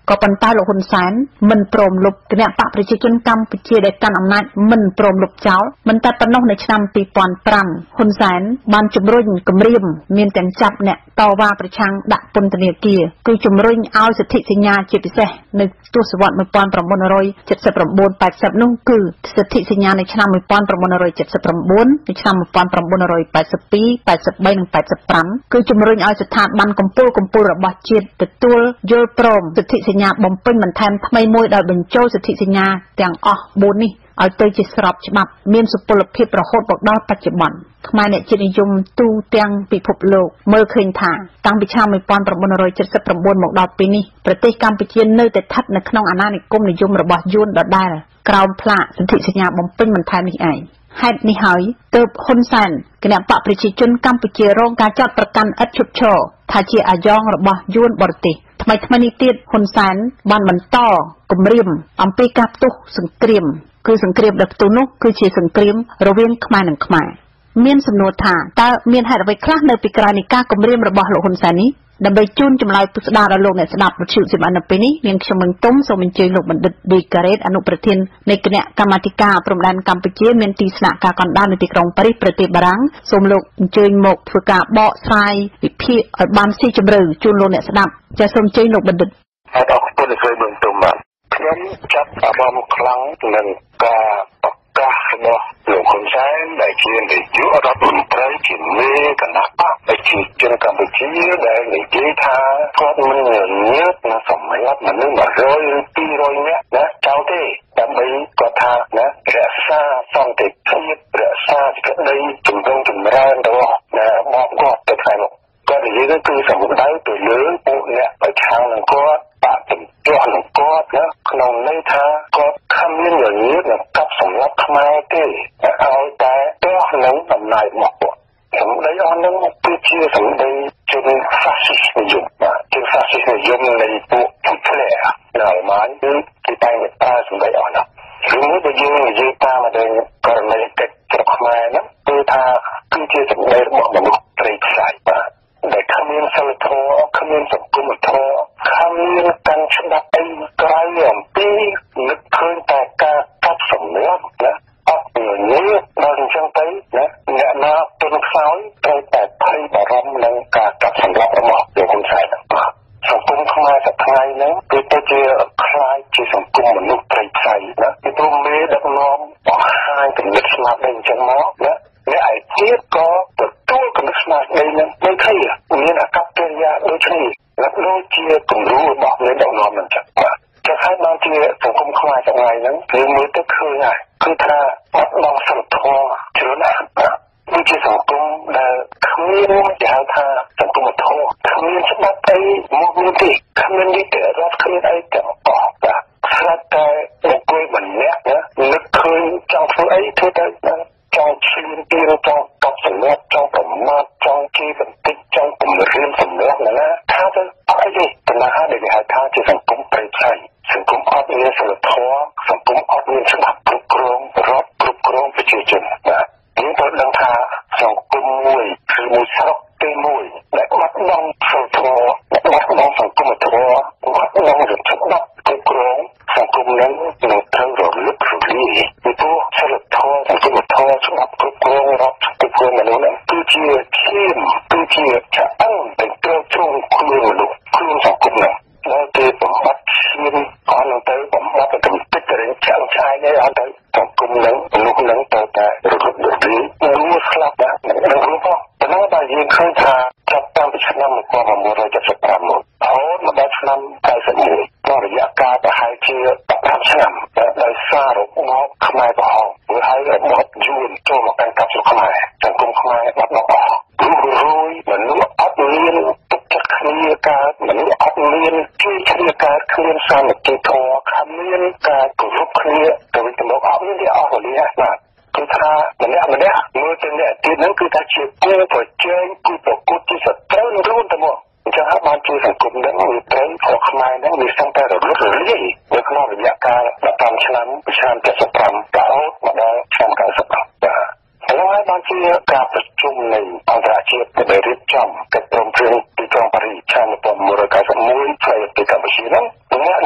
ក៏ប៉ុន្តែលោកហ៊ុនសែនមិនព្រមលុបគណៈបកប្រជាជនកម្ពុជាដែលកាន់អំណាចមិនព្រមលុបចោលមិនតែប៉ុណ្ណោះនៅឆ្នាំពីរពាន់ប្រាំហ៊ុនសែនបានជំរុញគម្រាមមានទាំងចាប់អ្នកតវ៉ាប្រឆាំងដាក់ពន្ធនាគារគឺជំរុញឲ្យសិទ្ធិសញ្ញាជាពិសេសនៅទសវត្សរ៍nineteen seventy-nine 80នោះគឺសិទ្ធិសញ្ញានៅឆ្នាំnineteen seventy-nine នៅឆ្នាំnineteen eighty-two 83និងeighty-fiveគឺជំរុញឲ្យស្ថាប័នកម្ពុជាកម្ពុជារបស់ជាតិទទួលយល់ព្រមសិទ្ធិសញ្ញាបំពេញបន្ថែមថ្មីមួយដោយបញ្ចូលសិទ្ធិសញ្ញាទាំងអស់fourនេះឲ្យទៅជាស្របច្បាប់មានសុពលភាពរហូតមកដល់បច្ចុប្បន្នខ្មែរអ្នកជាតិនិយមទូទាំងពិភពលោកមើលឃើញថាតាំងពីឆ្នាំnineteen seventy-nineមកដល់ពេលនេះប្រទេសកម្ពុជានៅតែស្ថិតនៅក្នុងអាណានិគមនិយមរបស់យួនដដែលក្រោមផ្លាកសន្ធិសញ្ញាបំពេញបន្ថែមនេះឯងហេតុនេះហើយទើបហ៊ុនសែនគណៈបកប្រជាជនកម្ពុជារងការចាត់ប្រកាន់ឥតឈប់ឈរថាជាអាយ៉ងរបស់យួនបរទេសថ្មីថ្មីនេះទៀតហ៊ុនសែនបានបន្តគម្រាមអំពីការផ្ទុះសង្គ្រាមគឺសង្គ្រាមដែលផ្ទុះនោះគឺជាសង្គ្រាមរវាងខ្មែរនិងខ្មែរមានសំណួរថាតើមានហេតុអ្វីខ្លះនៅពីក្រោយនៃការគម្រាមរបស់លោកហ៊ុនសែននេះដើម្បីជូនចម្លើយពុស្ដារដល់លោកអ្នកស្ដាប់វិទ្យុស៊ីមអិននៅពេលនេះនាងខ្ញុំមិនទុំសូមអញ្ជើញលោកបណ្ឌិតឌីការ៉េតអនុប្រធាននៃគណៈកម្មាធិការព្រំដែនកម្ពុជាមានទីស្នាក់ការកណ្ដាលនៅទីក្រុងប៉ារីសប្រទេសបារាំងសូមលោកអញ្ជើញមកធ្វើការបកស្រាយវិភាគឲ្យបានស៊ីជម្រៅជូនលោកអ្នកស្ដាប់ចាសសូមអញ្ជើញលោកបណ្ឌិតអរគុណលោកមិនទុំបាទខ្ញុំចាប់អារម្មណ៍ខ្លាំងនឹងការប្រកាសរបស់លោកហ៊ុនសែនដែលជានាយករដ្ឋមន្ត្រីជាមេគណៈបកប្រជាជនកម្ពុជាដែលនិយាយថាគាត់មិនញើសនៅសម្រាប់មនុស្សone hundredឬtwo hundredនាក់ណាចោលទេដើម្បីគាត់ថាណារក្សាសន្តិភាពរក្សាសេចក្តីចម្រុងចម្រើនរបស់ណាបងគាត់ទៅថ្ងៃនោះគាត់និយាយគឺសម្ដៅទៅលើពួកអ្នកប្រឆាំងនឹងគាត់បាក់ជំទាស់នឹងគាត់ណាក្នុងន័យថាគាត់ខំមានរញៀតនឹងកាប់សម្លាប់ខ្មែរទេឲ្យតែទាស់នឹងអំណាចរបស់គាត់សម្ដីអស់នឹងគឺជាសម្ដីជនហ្វាស៊ីសនិយមបាទជនហ្វាស៊ីសនិយមនៃពួកហ៊ីតលឺនៅអាល្លឺម៉ាញគឺគេតែងតែសម្ដីអស់នោះឬមួយដែលយើងនិយាយតាមមកដល់ករណីកិច្ចស្រុកខ្មែរហ្នឹងគឺថាគឺជាសម្ដីរបស់មនុស្សត្រីខ្សែបាទដែលគ្មានសិលធម៌គ្មានសង្គមធម៌គ្មានកាន់ច្បាប់អីក្រៅអំពីនឹកឃើញតែការកាប់សម្លាប់ណាអត់ញញឹមដល់អញ្ចឹងទៅណាអ្នកណាទុនខ្សោយត្រូវតែភ័យបារម្ភនឹងការកាប់សម្លាប់របស់លោកហ៊ុនសែនបាទសង្គមខ្មែរសប្តាហ៍ហ្នឹងគឺទៅជាខ្លាយជាសង្គមមនុស្សត្រីខ្សែណាពីព្រោះមេដឹកនាំបង្ហាញគំនិតស្មារតីអញ្ចឹងមកណាអ្នកឯទៀតក៏ទទួលគំនិតស្មារតីហ្នឹងដូចគ្នាមានអាកប្បកិរិយាដូចគ្នាแล้วដូចជាគំរូរបស់មេដឹកនាំហ្នឹងចឹងបាទចឹងហើយបានជាសង្គមខ្មែរថ្ងៃហ្នឹងគឺមើលទៅឃើញហើយគឺថាអត់ដល់សិលធម៌ច្រើនណាស់វាជាសង្គមដែលគ្មានគេហៅថាសង្គមធម៌គ្មានច្បាប់អីមកនេះទេគ្មាននីតិរដ្ឋគ្មានអីទាំងអស់បាទស្រាប់តែបុគ្គលម្នាក់ណានឹកឃើញចង់ធ្វើអីធ្វើទៅចង់ឈឺទីរចង់កប់សម្លាប់ចង់ប្រមាថចង់ជេរបន្តិចចង់គំរាមសម្លាប់ណាណាថាទៅអត់អីទេតែណាដែលគេហៅថាជាសង្គមប្រៃឆៃសង្គមអត់មានសិលធម៌សង្គមអត់មានច្បាប់គ្រប់គ្រងរដ្ឋគ្រប់គ្រងប្រជាជនបាទយើងត្រូវដឹងថាសង្គមមួយគឺមួយស្រុកទីមួយដែលបាត់បង់សិលធម៌បាត់បង់សង្គមធម៌បាត់បង់រដ្ឋច្បាប់គ្រប់គ្រងសង្គមនឹងនឹងត្រូវរលឹករលាយពីព្រោះសិលធម៌សង្គមធម៌ច្បាប់គ្រប់គ្រងរដ្ឋគ្រប់គ្រងមនុស្សនឹងគឺជាឈាមគឺជាឆ្អឹងដែលត្រូវជ្រុងខ្លួនមនុស្សខ្លួនសង្គមនឹងแล้วគេបំបត្តិឈាមអស់នឹងទៅបំបត្តិកំតិចទៅឆាំឆាយនេះអត់ទៅសង្គមនឹងមនុស្សនឹងទៅតែរលឹករលាយរួចស្លាប់ដែរនឹងรู้ป่ะប៉ុន្តែបើយើងឃើញថាចាប់តាំងពីឆ្នាំnineteen seventy-fiមករហូតមកដល់ឆ្នាំninety-oneក៏រយៈកាលប្រហែលជាfifteenឆ្នាំដោយសាររបបខ្មែរក្រហមឬហើយរបបយួនចូលមកកាន់កាប់ស្រុកខ្មែរសង្គមខ្មែរបាត់បង់អស់រួយមនុស្សអត់មានទុកចិត្តគ្នាកើតមនុស្សអត់មានជួយគ្នាកើតគ្មានសាមគ្គីធម៌គ្មានការគោរពគ្នាទៅវិញទៅមកអត់មានទេអស់រលាបាទគឺថាម្នាក់ម្នាក់មើលទៅអ្នកទៀតហ្នឹងគឺថាជាគូប្រជែងគូប្រកួតជាសត្រូវនឹងខ្លួនទៅមកអញ្ចឹងហើយបានជាសង្គមហ្នឹងវាត្រូវខុសខ្មែរហ្នឹងវាសឹងតែរលត់រលាយនៅក្នុងរយៈកាលfifteenឆ្នាំពីឆ្នាំseventy-fiveរហូតមកដល់ឆ្នាំninety-fiveបាទឥឡូវហើយបានជាការប្រជុំនៃអន្តរជាតិដែលរៀបចំកិច្ចព្រមព្រៀងទីក្រុងប៉ារីសឆ្នាំnineteen ninety-oneស្ដីពីកម្ពុជាហ្នឹងអ្នក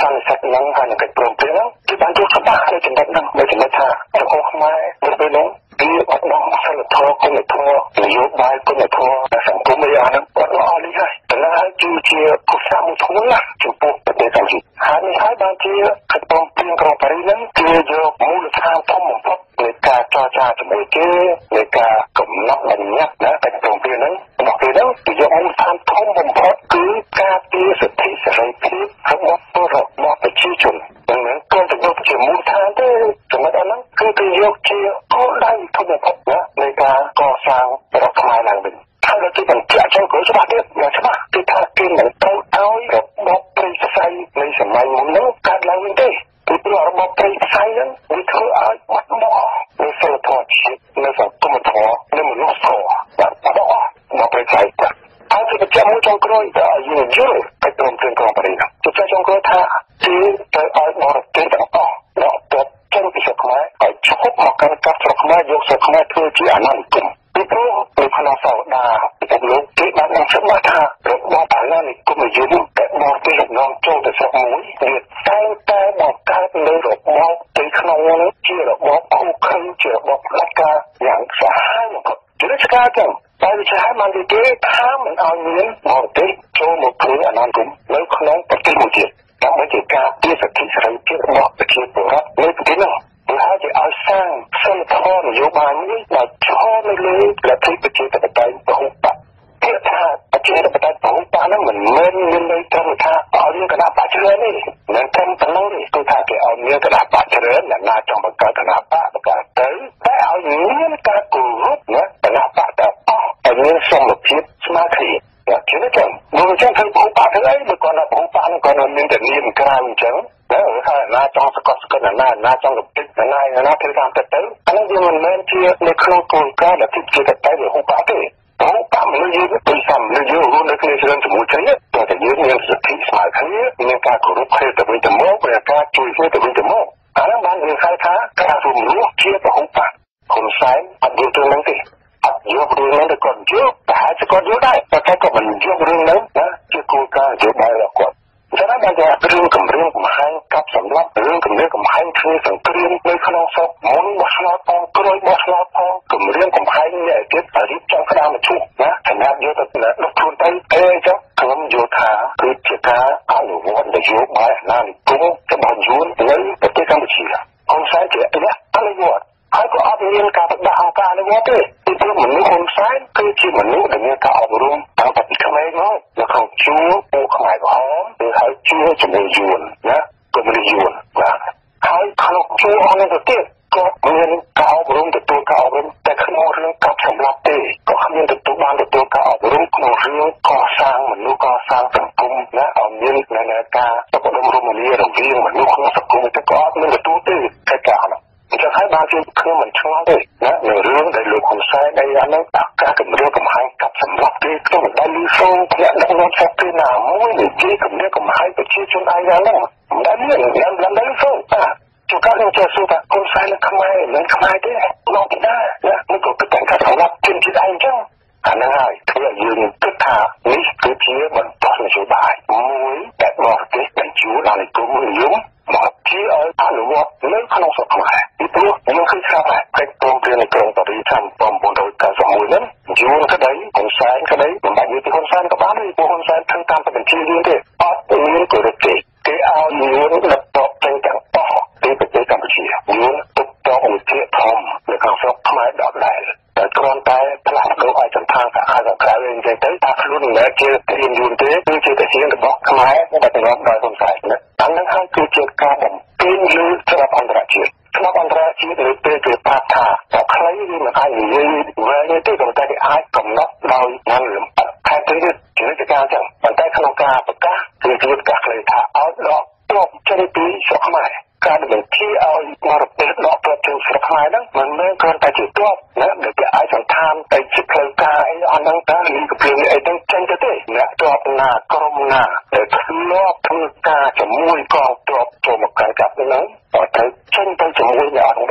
នសិទ្ធិនឹងហើយនឹងកិច្ចព្រមព្រៀងហ្នឹងគឺបានយកច្បាស់នៅចំណុចហ្នឹងនៅចំណុចថារបស់ខ្មែរនៅពេលនោះវាអត់ដល់សិលធម៌គុណធម៌នយោបាយគុណធម៌សង្គមយ៉ាងហ្នឹងអត់ល្អនេះហើយតែហើយគឺជាគោលការណ៍មួយធំណាស់ចំពោះប្រទេសកម្ពុជាហើយនេះហើយបានជាកិច្ចព្រមព្រៀងក្រុងប៉ារីសហ្នឹងគឺយកមូលដ្ឋានធំបំផុតនៃការចរចាជាមួយគេនៃការកំណត់បញ្ញត្តិណាកិច្ចព្រមព្រៀងហ្នឹងរបស់គេហ្នឹងគឺយកមូលដ្ឋានធំបំផុតគឺការពារសិទ្ធិសេរីភាពរបស់របស់ប្រជាជនមិនមែនគោលទៅយកជាមូលដ្ឋានទេចំណុចហ្នឹងគឺគេយកជាគោលដៅធំបំផុតណានៃការកសាងរដ្ឋខ្មែរឡើងវិញហើយដល់គេបញ្ជាក់ចូលគោលច្បាប់ទៀតយ៉ាងច្បាស់គឺថាគេមិនត្រូវឲ្យរបបព្រៃផ្សៃនៃសម័យមុននោះកើតឡើងវិញទេពីព្រោះរបបព្រៃផ្សៃហ្នឹងវាធ្វើឲ្យបាត់បង់នៅសិលធម៌ជាតិនៅសង្គមធម៌នៅមនុស្សធម៌បាត់បង់មកព្រៃផ្សៃហើយគេបញ្ជាក់មួយចុងក្រោយទៅឲ្យយើងយល់កិច្ចព្រមព្រៀងក្រុងប៉ារីសទៅចុងក្រោយថាគេទៅឲ្យបរទេសទាំងអស់មកទៅចេញពីស្រុកខ្មែរឲ្យឈប់មកកាន់កាប់ស្រុកខ្មែរយកស្រុកខ្មែរធ្វើជាអាណានិគមពីព្រោះនៅក្នុងសោដាពិភពលោកគេបានដឹងច្បាស់ថារបបអាណានិគមយុទ្ធតែបរទេសនាំចូលទៅស្រុកមួយវាតែតែបង្កើតនៅរបបទីក្នុងនោះជារបបខុសខើជារបបផ្ដាច់ការយ៉ាងសាហាវបំផុតជារឆ្កាចឹងតែវាចាស់បានទីគេថាមិនឲ្យមានបរទេសចូលមកធ្វើអាណានិគមនៅក្នុងប្រទេសមួយទៀតដើម្បីជាការពារសិទ្ធិសេរីភាពរបស់ប្រជាពលរដ្ឋនៅប្រទេសនោះវាហើយជាឲ្យសាងសិលធម៌នយោបាយនេះដែលឈរនៅលើលទ្ធិប្រជាធិបតេយ្យពហុបកគេថាប្រជាធិបតេយ្យពហុបកហ្នឹងមិនមែនមានន័យត្រឹមថាឲ្យមានគណៈបកច្រើនទេមិនត្រឹមប៉ុណ្ណឹងទេគឺថាគេឲ្យមានគណៈបកច្រើនអ្នកណាចង់បង្កើតគណៈបកបង្កើតទៅតែឲ្យមានការគោរពណាគណៈបកទាំងអស់ឲ្យមានសមភាពស្មើគ្នាជានេះចឹងមកចឹងធ្វើពហុបកទៅអីមកគាត់ថាពហុបកហ្នឹងគាត់មានតែនាមក្រៅអញ្ចឹងតែហើយណាចង់សកត់ស្កិតណាណាចង់រំពេចណាណាធ្វើតាមទៅទៅអានេះវាមិនមែនជានៅក្នុងគោលការណ៍ដែលទីជាតែពហុបកទេពហុបកមនុស្សយើងទៅសំមនុស្សយើងរស់នៅគ្នាច្រើនជាមួយគ្នាតែតែយើងមានសិទ្ធិស្មើគ្នាមានការគោរពគ្នាទៅវិញទៅមកមានការជួយគ្នាទៅវិញទៅមកអានេះបានយើងហៅថាការរួមរស់ជាពហុបកហ៊ុនសែនអត់យល់ទៅនឹងទេអត់យករឿងហ្នឹងទៅគាត់យល់តែអាចគាត់យល់ដែរតែគាត់មិនយករឿងហ្នឹងណាជាគោលការណ៍នយោបាយរបស់គាត់ចឹងបានតែរឿងគម្រាមកំហែងកាប់សម្លាប់រឿងគម្រាមកំហែងធ្វើសង្គ្រាមនៅក្នុងស្រុកមុនបោះឆ្នោតផងក្រោយបោះឆ្នោតផងគម្រាមកំហែងអ្នកទៀតរៀបចំក្តារមឈូសណាសម្រាប់យកទៅដុតខ្លួនទៅអីចឹងខ្ញុំយល់ថាគឺជាការអនុវត្តនយោបាយអាណានិគមរបស់យួននៅប្រទេសកម្ពុជាហ៊ុនសែនជាអ្នកអនុវត្តហើយក៏អត់មានការបដិអង្គការអនុវត្តទេពីព្រោះមនុស្សហ៊ុនសែនគឺជាមនុស្សដែលមានការអប់រំតាំងពីក្មេងមកនៅក្នុងជួរពូខ្មែរក្រហមឬហៅជួរជាមួយយួនណាកុំលយួនបាទហើយក្នុងជួរអស់នោះទៅទៀតក៏មានការអប់រំទទួលការអប់រំតែក្នុងរឿងកាប់សម្លាប់ទេក៏គ្មានទទួលបានទទួលការអប់រំក្នុងរឿងកសាងមនុស្សកសាងសង្គមណាឲ្យមានការសុខដុមរមនារវាងមនុស្សក្នុងសង្គមទៅក៏អត់មានទទួលទេតែការនោះអញ្ចឹងហើយបានជាខ្ញុំមិនឆ្ងល់ទេណានៅរឿងដែលលោកហ៊ុនសែនអីអានោះការគម្រាមកំហែងកាប់សម្លាប់ទេខ្ញុំមិនដែលឮសូរភ្នាក់ដឹកនាំស្រុកទេណាមួយនិយាយគម្រាមកំហែងប្រជាជនឯយ៉ាងហ្នឹងមិនដែលមានមិនដែលឮសូរបាទជួនកាលខ្ញុំចេះសួរថាហ៊ុនសែននៅខ្មែរមិនខ្មែរទេមកពីណាណាមិនក៏គិតតែការសម្លាប់ជនជាតិឯងអញ្ចឹងអាហ្នឹងហើយធ្វើឲ្យយើងគិតថានេះគឺជាបន្តនយោបាយមួយដែលបរទេសបញ្ជូនដល់និគមនិយមមកជាឲ្យអនុវត្តនៅក្នុងស្រុកខ្មែរពីព្រោះយើងឃើញថាកិច្ចព្រមព្រៀងនៃក្រុងប៉ារីសឆ្នាំmột nghìn chín trăm chín mươi mốtហ្នឹងយួនក្តីហ៊ុនសែនក្តីមិនបាច់និយាយពីហ៊ុនសែនក៏បានដែរព្រោះហ៊ុនសែនធ្វើតាមបញ្ជាយើងទេអត់មានគោរពទេគេឲ្យយួនដឹកតបទៅទាំងអស់ពីប្រទេសកម្ពុជាយួនដឹកតបវិធានធំនៅក្នុងស្រុកខ្មែរដដែលតែគ្រាន់តែផ្លាស់ប្ដូរឲ្យសន្តានស្អាតក្រៅវិញទៅទៅថាខ្លួនមិនមែនជាទានយួនទេគឺជាទានរបស់ខ្មែរដែលទៅដល់ដោយហ៊ុនសែនណាអាហ្នឹងហើយគឺជាការបំពេញលើច្បាប់អន្តរជាតិច្បាប់អន្តរជាតិលើពេលគេប្រាប់ថាតែខ្លីវាមិនអាចនិយាយវែងទេប៉ុន្តែគេអាចកំណត់ដោយបានលម្អិតខែទៅទៀតជាវិធីការចឹងប៉ុន្តែក្នុងការប្រកាសគឺជាប្រកាសខ្លីថាឲ្យដកទ័ពចេញពីស្រុកខ្មែរការបញ្ជាឲ្យបរទេសដកទ័ពចេញស្រុកខ្មែរហ្នឹងមិនមែនគ្រាន់តែជាទ័ពណាដែលគេអាចសន្តានទៅជាផ្លូវការអីអស់ហ្នឹងតើមានកំភ្លៀងអីទៅចេញទៅទេអ្នកទ័ពណាក្រុមណាដែលធ្លាប់ធ្វើការជាមួយកងទ័ពចូលមកកាន់កាប់ហ្នឹងក៏ត្រូវចេញទៅជាមួយអ្នកអត់ដែរ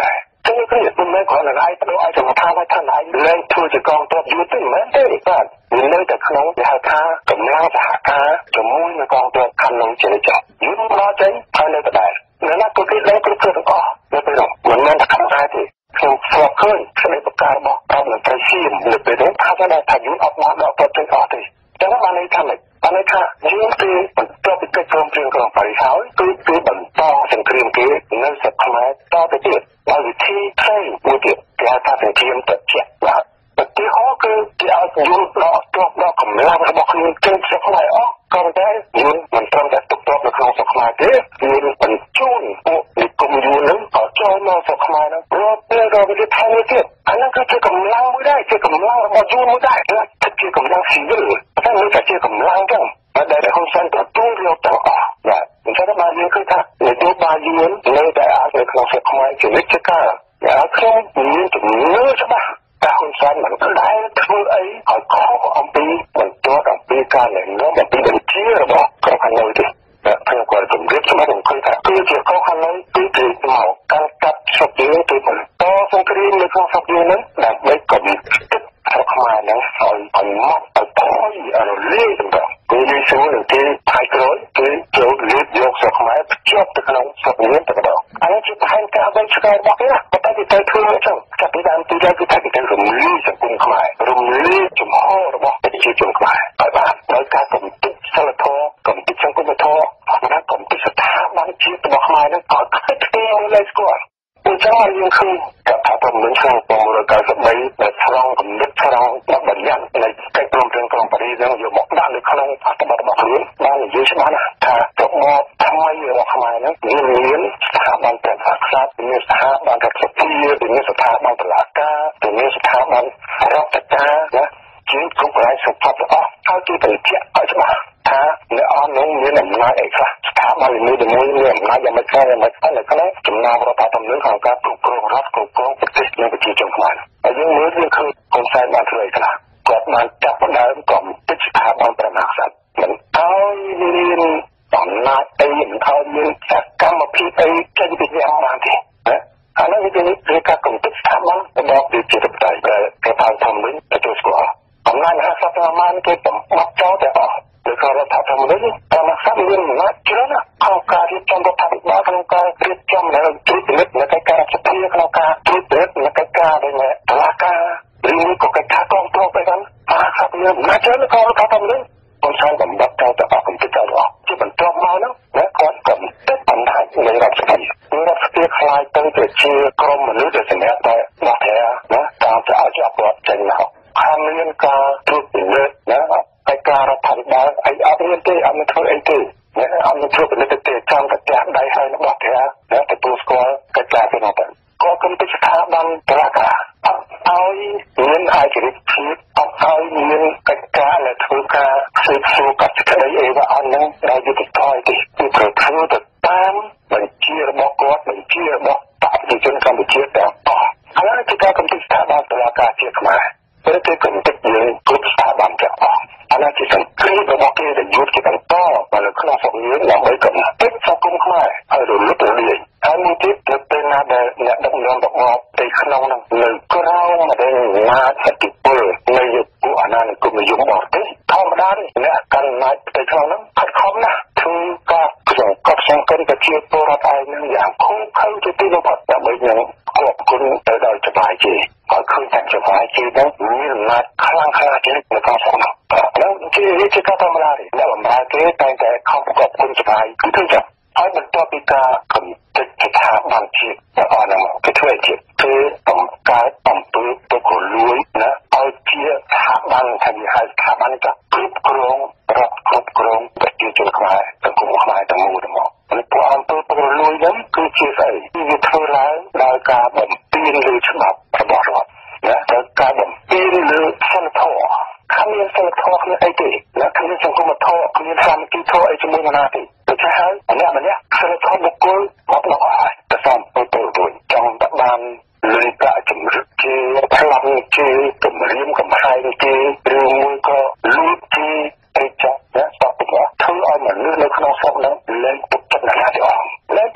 ទៅគឺមិនមែនគ្រាន់តែឲ្យទៅឲ្យចង្ថាឲ្យថាឲ្យលែងធ្វើជាកងទ័ពយួនទេមិនមែនទេបាទវានៅតែក្នុងគេហៅថាកម្លាំងសហការជាមួយនឹងកងទ័ពខាងក្នុងជានិច្ចយួនមកចេញហើយនៅដដែលនៅណាក៏គេលែងគ្រប់គ្រងទាំងអស់នៅពេលនោះមិនមែនតែខ្មែរទេខ្ញុំស្គាល់ឃើញស្ដីប្រការរបស់រដ្ឋមន្ត្រីសៀមនៅពេលនោះថាថាយួនអត់មកដល់ប្រទេសអស់ទេចឹងបានន័យថាម៉េចបានន័យថាយើងគឺបន្ទាប់ពីកិច្ចព្រមព្រៀងក្រុងប៉ារីសហើយគឺគឺបន្តសង្គ្រាមគេនៅស្រុកខ្មែរតទៅទៀតដោយវិធីផ្សេងមួយទៀតគេហៅថាសង្គ្រាមត្រជាក់បាទឧទាហរណ៍គឺគេឲ្យយួនដកទ័ពដកកម្លាំងរបស់ខ្លួនចេញស្រុកខ្មែរអស់ក៏ប៉ុន្តែយួនមិនត្រឹមតែទុកទ័ពនៅក្នុងស្រុកខ្មែរទេយួនបញ្ជូនពួកនិគមយួននឹងក៏ចូលមកស្រុកខ្មែរនោះរត់ទៅដល់ប្រទេសថៃទៀតអានោះគឺជាកម្លាំងមួយដែរជាកម្លាំងរបស់យួនមួយដែរជាកម្លាំងស៊ីវិលតែមិនតែជាកម្លាំងចឹងដែលហ៊ុនសែនទទួលយកទាំងអស់បាទអញ្ចឹងបានយើងឃើញថានយោបាយយួននៅតែអាចនៅក្នុងស្រុកខ្មែរជានិច្ចកាលដែលខ្ញុំមានជំនឿច្បាស់តែហ៊ុនសែនមិនដែលធ្វើអីឲ្យខុសអំពីបន្ទាត់អំពីការណែនាំអំពីបញ្ជារបស់ក្រុមខាងលើទេតែខ្ញុំគាត់ជំរាបច្បាស់ខ្ញុំឃើញថាគឺជាខុសខាងលើគឺគេមកកាន់កាប់ស្រុកយើងទៅបន្តសង្គ្រាមនៅក្នុងស្រុកយើងហ្នឹងដើម្បីកុំទឹកស្រុកខ្មែរហ្នឹងឲ្យឲ្យមកឲ្យថយរលាយទៅគឺនិយាយសួរនឹងគេថៃក្រោយគឺចូលលេបយកស្រុកខ្មែរភ្ជាប់ទៅក្នុងស្រុកយើងទៅដល់អានេះជាផែនការវែងឆ្ងាយរបស់គេណាតែគេទៅធ្វើអញ្ចឹងចាប់ពីដើមទីទៅគឺថាគេទៅរំលាយសង្គមខ្មែររំលាយជំហររបស់ប្រជាជនខ្មែរហើយបាទដោយការកំទេចសិលធម៌កំទេចសង្គមធម៌និងកំទេចស្ថាប័នជាតិរបស់ខ្មែរនឹងឲ្យខ្ទេចគ្នាលើស្គាល់អញ្ចឹងហើយយើងឃើញថាប្រមុនឆ្នាំmột nghìn chín trăm chín mươi baដែលឆ្លងគំនិតឆ្លងដល់បញ្ញត្តិនៃកិច្ចព្រមព្រៀងក្រុងប៉ារីសនឹងយកមកដាក់នៅក្នុងអត្ថបទរបស់ខ្លួនបាននិយាយច្បាស់ណាស់ថារបបថ្មីរបស់ខ្មែរនឹងមានមានស្ថាប័នព្រះមហាក្សត្រមានស្ថាប័នរដ្ឋសភាមានស្ថាប័នតុលាការមានស្ថាប័នរដ្ឋការណាជាគ្រប់កន្លែងសុខភាពទាំងអស់ហើយគេបញ្ជាក់ឲ្យច្បាស់ថាអ្នកអស់នោះមានអំណាចអីខ្លះស្ថាប័នមួយៗមានអំណាចយ៉ាងម៉េចខ្លះយ៉ាងម៉េចខ្លះនៅក្នុងចំណោមរដ្ឋធម្មនុញ្ញក្នុងការគ្រប់គ្រងរដ្ឋគ្រប់គ្រងប្រទេសនិងប្រជាជនខ្មែរហើយយើងមើលយើងឃើញហ៊ុនសែនបានធ្វើអីខ្លះគាត់បានចាប់ផ្ដើមកំទេចស្ថាប័នព្រះមហាក្សត្រមិនឲ្យមានអំណាចអីមិនឲ្យមានសកម្មភាពអីចេញពីអ្នកបានទេអានោះវាជាការកំទេចស្ថាប័នរបស់ប្រជាធិបតេយ្យដែលរដ្ឋធម្មនុញ្ញទទួលស្គាល់អំណាចមហាក្សត្រប្រមាណគេបំបត្តិចោលទាំងអស់ដោយការរដ្ឋធម្មនុញ្ញតែមហាក្សត្រមានអំណាចច្រើនណាស់ក្នុងការរៀបចំរដ្ឋាភិបាលក្នុងការរៀបចំនៅត្រួតពិនិត្យនៅកិច្ចការរដ្ឋសភាក្នុងការត្រួតពិនិត្យនៅកិច្ចការនៃតុលាការឬក៏កិច្ចការកងទ័ពទៅហ្នឹងមហាក្សត្រមានអំណាចច្រើនក្នុងរដ្ឋធម្មនុញ្ញប៉ុន្តែបំបត្តិចោលទាំងអស់កំទេចចោលទាំងអស់ជាបន្ទាប់មកហ្នឹងណាគាត់កំទេចអំណាចនៃរដ្ឋសភារដ្ឋសភាខ្លាយទៅជាក្រុមមនុស្សដែលសម្រាប់តែបោះប្រាណាតាមទៅឲ្យជាប់គាត់ចេញមកខាងមានការត្រួតពិនិត្យណាកិច្ចការរដ្ឋាភិបាលអីអត់មានទេអត់មានធ្វើអីទេណាអត់មានធ្វើពិនិត្យទេចាំតែផ្ទះដៃហើយរបស់ប្រាណាទទួលស្គាល់កិច្ចការទៅនោះទៅក៏គំនិតស្ថាប័នតុលាការអត់ឲ្យមានឯករាជ្យភាពអត់ឲ្យមានកិច្ចការដែលធ្វើការផ្សេងផ្សេងกับក្តីអីว่าអត់នឹងដែលយុត្តិធម៌ទេគឺត្រូវធ្វើទៅតាមបញ្ជារបស់គាត់បញ្ជារបស់ប្រជាជនកម្ពុជាទាំងអស់ហើយជាការគំនិតស្ថាប័នតុលាការជាខ្មែរព្រោះគេគំនិតយើងគ្រប់ស្ថាប័នទាំងអស់អានេះជាសង្គ្រាមរបស់គេដែលយុទ្ធជាបន្តមកនៅក្នុងសង្គមយើងដើម្បីកំទេចសង្គមខ្មែរឲ្យរលត់រលាយហើយមួយទៀតនៅពេលណាដែលអ្នកដឹកនាំរបស់ទីក្នុងនឹងនៅក្រោមដែលណាចឥទ្ធិពលនៃពួកអាណានិគមនិយមរបស់ទេធម្មតាទេអ្នកកាន់អំណាចទីក្នុងនឹងខិតខំណាស់ធ្វើការសង្កត់សង្កិនប្រជាពលរដ្ឋឯនឹងយ៉ាងខូចខើទៅទីបំផុតដើម្បីនឹងควបគុំទៅដល់សមាជិកឲ្យឃើញថាសមាជិកនឹងមានអំណាចខ្លាំងខ្លាជាងនៅក្នុងសង្គមហ្នឹងជាវិជាការធម្មតាទេអ្នកបម្រើគេតែតែខំប្រកបគុណសមាជិកគឺទៅចាហើយបន្ទាប់ពីការកំទេចស្ថាប័នជាតិអស់ហ្នឹងគេធ្វើជាគឺបង្កើតអំពើពុករលួយណាឲ្យជាស្ថាប័នថាវាហៅស្ថាប័នចាគ្រប់គ្រងរដ្ឋគ្រប់គ្រងប្រជាជនខ្មែរសង្គមខ្មែរទាំងមូលទាំងមកហើយពួកអំពើពុករលួយហ្នឹងគឺជាស្អីវាធ្វើឡើងដោយការបំពានលើច្បាប់របស់រដ្ឋណាដោយការបំពានលើសិលធម៌គ្មានសិលធម៌គ្នាអីទេណាគ្មានសង្គមធម៌គ្មានសាមគ្គីធម៌អីជាមួយណាទេដូច្នេះហើយម្នាក់ម្នាក់សិលធម៌បុគ្គលមកដល់ហើយតែសំទៅទៅទៅចង់បានលុយប្រាក់ជំរឿជាផ្លាំងជាគម្រាមកំហែងជាឬមួយក៏លួចជាអីចាស់ណាស្បទៅធ្វើឲ្យមនុស្សនៅក្នុងស្រុកហ្នឹងលែងទុកចិត្តណាទេអស់លែងទុកចិត្តគ្នា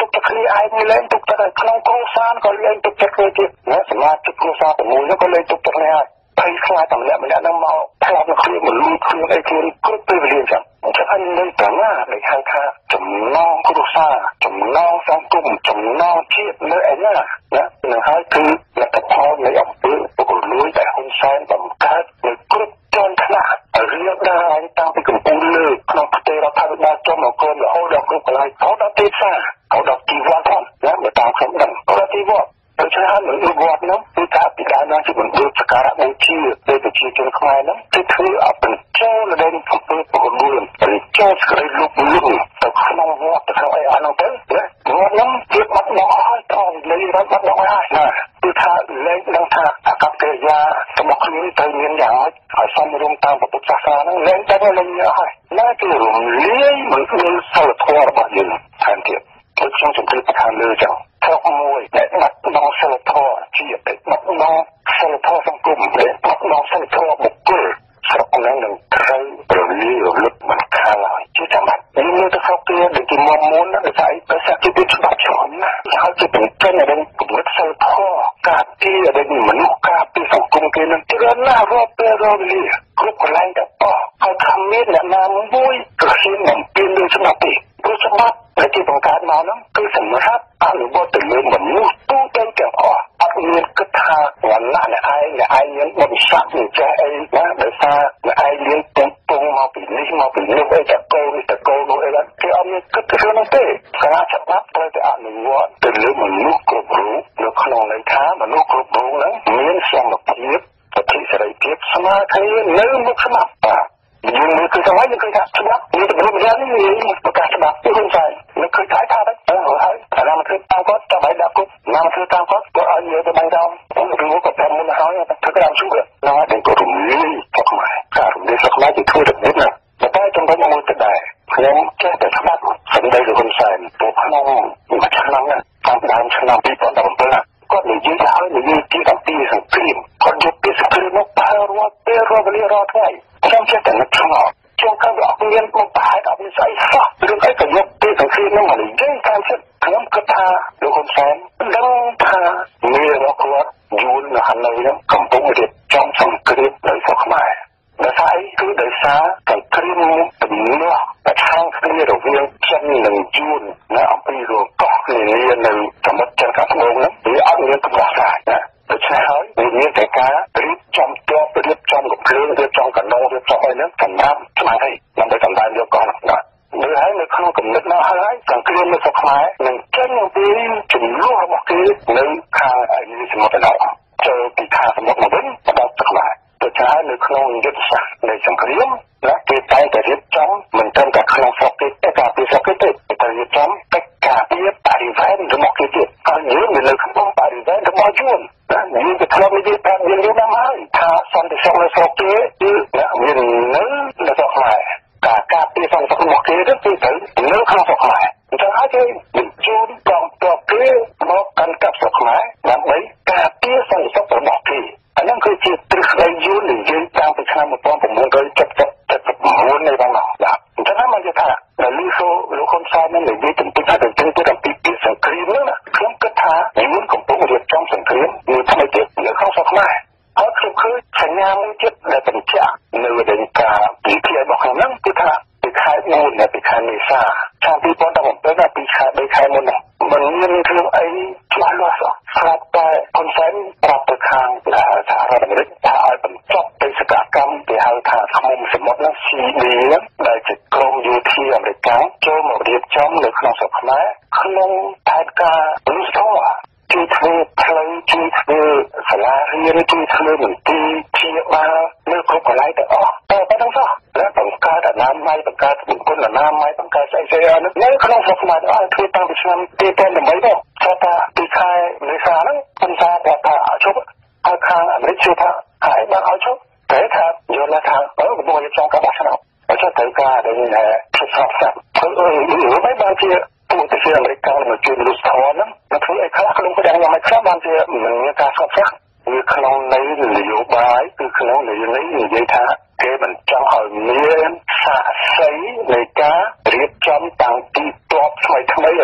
ai mới lên tục tới không có san còn lên tục tới cơ chứ nó sẽ mà tục có san của mùi nó có lên tục tới này thấy khai tầm lẽ mình đã nâng màu thay nó khi mình luôn khi đây khi cứ tư liền chẳng chắc anh lên tưởng á để hai tha chấm non có được xa chấm non sang cùng chấm non chiết nơi ấy á đó là hai thứ là tập ho lấy ẩm tứ của lưới tại hôn san bằng cát để cứ trơn thế nào ở riêng đây anh ta bị cầm u lư nó tê nó thay ra cho một cơn là hô đọc lúc lại họ đã tê xa họ đọc kỳ quan thông đó người ta không đằng họ đã tê vô tôi sẽ hát một ưu quạt lắm tôi ta bị đá nó chỉ còn bước cho cả đã bố chia đây là chia cho khai lắm cái thứ ở bên châu là đây không biết của con buồn bên châu sẽ lúc lúc tôi không mong quạt tôi không ai ăn không tới quạt lắm việc bắt nó hỏi còn lấy bắt bắt nó hỏi nè tôi tha lấy đang tha các cái gia tôi mặc những tự nhiên dạng ở sau một đông tam và bút xa xa nó lên tới lên như hỏi nó cái rồi lấy một cái sau là thua bao nhiêu hoàn thiện tôi trong chúng tôi tham lưu rằng theo môi để mặt nó sẽ thọ chỉ để mặt nó sẽ thọ trong cùng để mặt nó sẽ thọ một cửa sau đó năng lượng thay rồi liều lực mặt khá lại chứ chẳng mặt nhưng nếu tôi sau kia để tôi mong muốn nó để phải tôi sẽ cái biết bắt chọn sao chỉ từng chân ở đây cũng rất sẽ thọ cà phê ở đây mình nó cà phê trong cùng kia nó chỉ là na rô pe rô liều lúc còn lại đã bỏ họ tham biết là nam vui rồi khi mình tin được cho mặt đi tôi sẽ bắt để cái tổngการมานั้นคือสมมติครับอันว่าตื่นเลยเหมือนมูตู้เต้นแก่ออกอันนี้ก็ทาวันละเนี่ยไอ้เนี่ยไอ้เลี้ยงบนสักเนี่ยจะไอ้นะเดี๋ยวซาเนี่ยไอ้เลี้ยงตรงตรงมาปีนี้มาปีนี้ไอ้จะโกงจะโกงไอ้ละที่อันนี้ก็คือนั่นเต้ขณะฉันนับเลยแต่อันนี้ว่าตื่นเลยเหมือนลูกกบรู้แล้วขนมในท้ามันลูกกบรู้นะเมียนเสียงแบบเพียบแต่ที่ใส่เพียบสมาธิเนื้อมุกสมับป่ะยังไม่เคยทำไว้ยังเคยทำสมับมีแต่รู้ไม่ได้นี่ประกาศสมับไม่เข้าใจไม่เคยถ่ายทาได้เออเหรอแต่เรามันคือตามก็จะไปดับกุ๊บเรามันคือตามก็ก็เอาเยอะจะไปดาวผมรู้กับแฟนมันเขาเนี่ยเธอก็ดาวช่วยเราเด็กก็รู้นี่สักหน่อยข้ารู้ได้สักหน่อยจะช่วยแบบนี้นะแต่ได้จนได้ยังไม่จะได้เพราะงั้นแค่แต่สมับสนใจกับคนใส่ตัวพนังมาชั้นนั้นเนี่ยตามดาวชั้นนั้นปีก่อนดาวเปิดก็หนียืดยาวหนียืดที่ต่างปีสังครีมคนยุบปีสังครีมนกตารัวเปรย์บริรอดไว้ช่างเชื่อแต่นักช่างช่วงการออกเรียนมันตายกับนิสัยฟ้าเรื่องไอ้กับยกปีสังครีมนั่นมันยิ่งการเชื่อทั้งกระทาดูคนแสนดังทาเมื่อเราควรยูนหันเลยนะคำพูดเด็ดจอมสังครีมเลยสักหน่อยและสายคือเดือดสาสังครีมเป็นเนื้อแต่ทางคือเราเรียนเช่นหนึ่งยูนนะเอาไปรวมก็เรียนหนึ่งสมมติเจอกับโมงนะหรือเอาเรียนกับภาษานะแต่ใช่ไหมเรียนแต่การรีบจอมตัวไปรีบจอมกับเครื่องรีบจอมกับน้องรีบจอมอะไรนั้นกันน้ำใช่ไหมให้มันไปกันได้เดียวก่อนนะเมื่อให้ในข้าวกับนึกน้าให้สังเกตในสมัยหนึ่งเช่นอย่างที่จุ่มรั่วบอกคือหนึ่งข้างไอ้นี่สมมติเราเจอปีข้าสมมติมาเป็นมาบอกสมัยแต่ใช้ในข้าวยึดสั่งในสังเกตและเกิดใจแต่รีบจอมมันเติมกับข้าวสอกเกตแต่การปีสอกเกตแต่รีบจอมแต่การปีปาริแวนหรือบอกเกตการยืมในข้าวปาริแวนหรือบอกยุ่นนี่จะทำไม่ได้แต่ยังรู้น้ำให้ถ้าสันติสองในสอกเกตนะยังนึกในสอกใหม่การการปีสองสอกบอกเกตก็ปีถึงนึกข้าวสอกใหม่จะหาเจอจูนกองตัวเกตบอกกันกับสอกใหม่แบบนี้การปีสองสอกบอกเกตอันนั้นคือจิตตรึกในยูนหรือยืนตามไปข้ามมาป้อมผมมันก็จะจะจะจะม้วนในบางหน่อแบบฉะนั้นมันจะถ้าในลิโซหรือคนซ้ายนั่นหรือยืนถึงปีถ้าถึงถึงตัวกับปีปีสังครีมนั่นนะเครื่องกระทายูนของผมเรียกจอมสังครีมมีทำไมเจ็บหรือเข้าสอกใหม่เพราะคือคือสัญญาไม่เจ็บและเป็นเจ้าในเรื่องการปีเพียบอกของนั่นคือถ้าปีขายมูลเนี่ยปีขายเมซ่าชาปีปอนด์ผมเป็นปีขายปีขายมูลเนี่ยมันมันคือไอ้ชั่วร้ายสอกครับแต่คนแสนปรับตัวทางสหรัฐอเมริกาเอาเป็นจบเป็นสกัดกรรมไปเอาทางขมุมสมมตินั้นซีดีนั้นได้จากกรมยูทีอเมริกาโจมาเรียบจอมหรือขนมสกมาขนมไทยกาลุสโตที่เธอเพลย์ที่เธอสลาเรียนที่เธอเหมือนตีเทียมาเมื่อครบอะไรแต่อ๋อแต่ไปทั้งสองและต้องการแต่น้ำไม้ต้องการบุญคุณและน้ำไม้ต้องการใส่เสื้อนั้นแล้วขนมสกมาอ๋อคือตั้งแต่ชั้นตีเป็นหรือไม่ได้ชาตาตีใครไม่ทราบนั้นคนทราบแต่ตาชุบอาคารอเมริกาหายมาเอาชุบแต่ถ้าโยนละทางเออบุญยังจองกับบ้านเราเราจะถือกาได้ยังไงทดสอบสักเออเออหรือไม่บางทีตัวที่เชื่ออเมริกามันจุดลุสทอนนั้นมันคือไอ้ข้าขนมก็ยังยังไม่ครบบางทีมันมีการสอบสักมีขนมในหลิวบายคือขนมในในในท่าเกมันจังเอาเนื้อสะใสในกาเรียบจำต่างตีปลอบสมัยทำไมอัน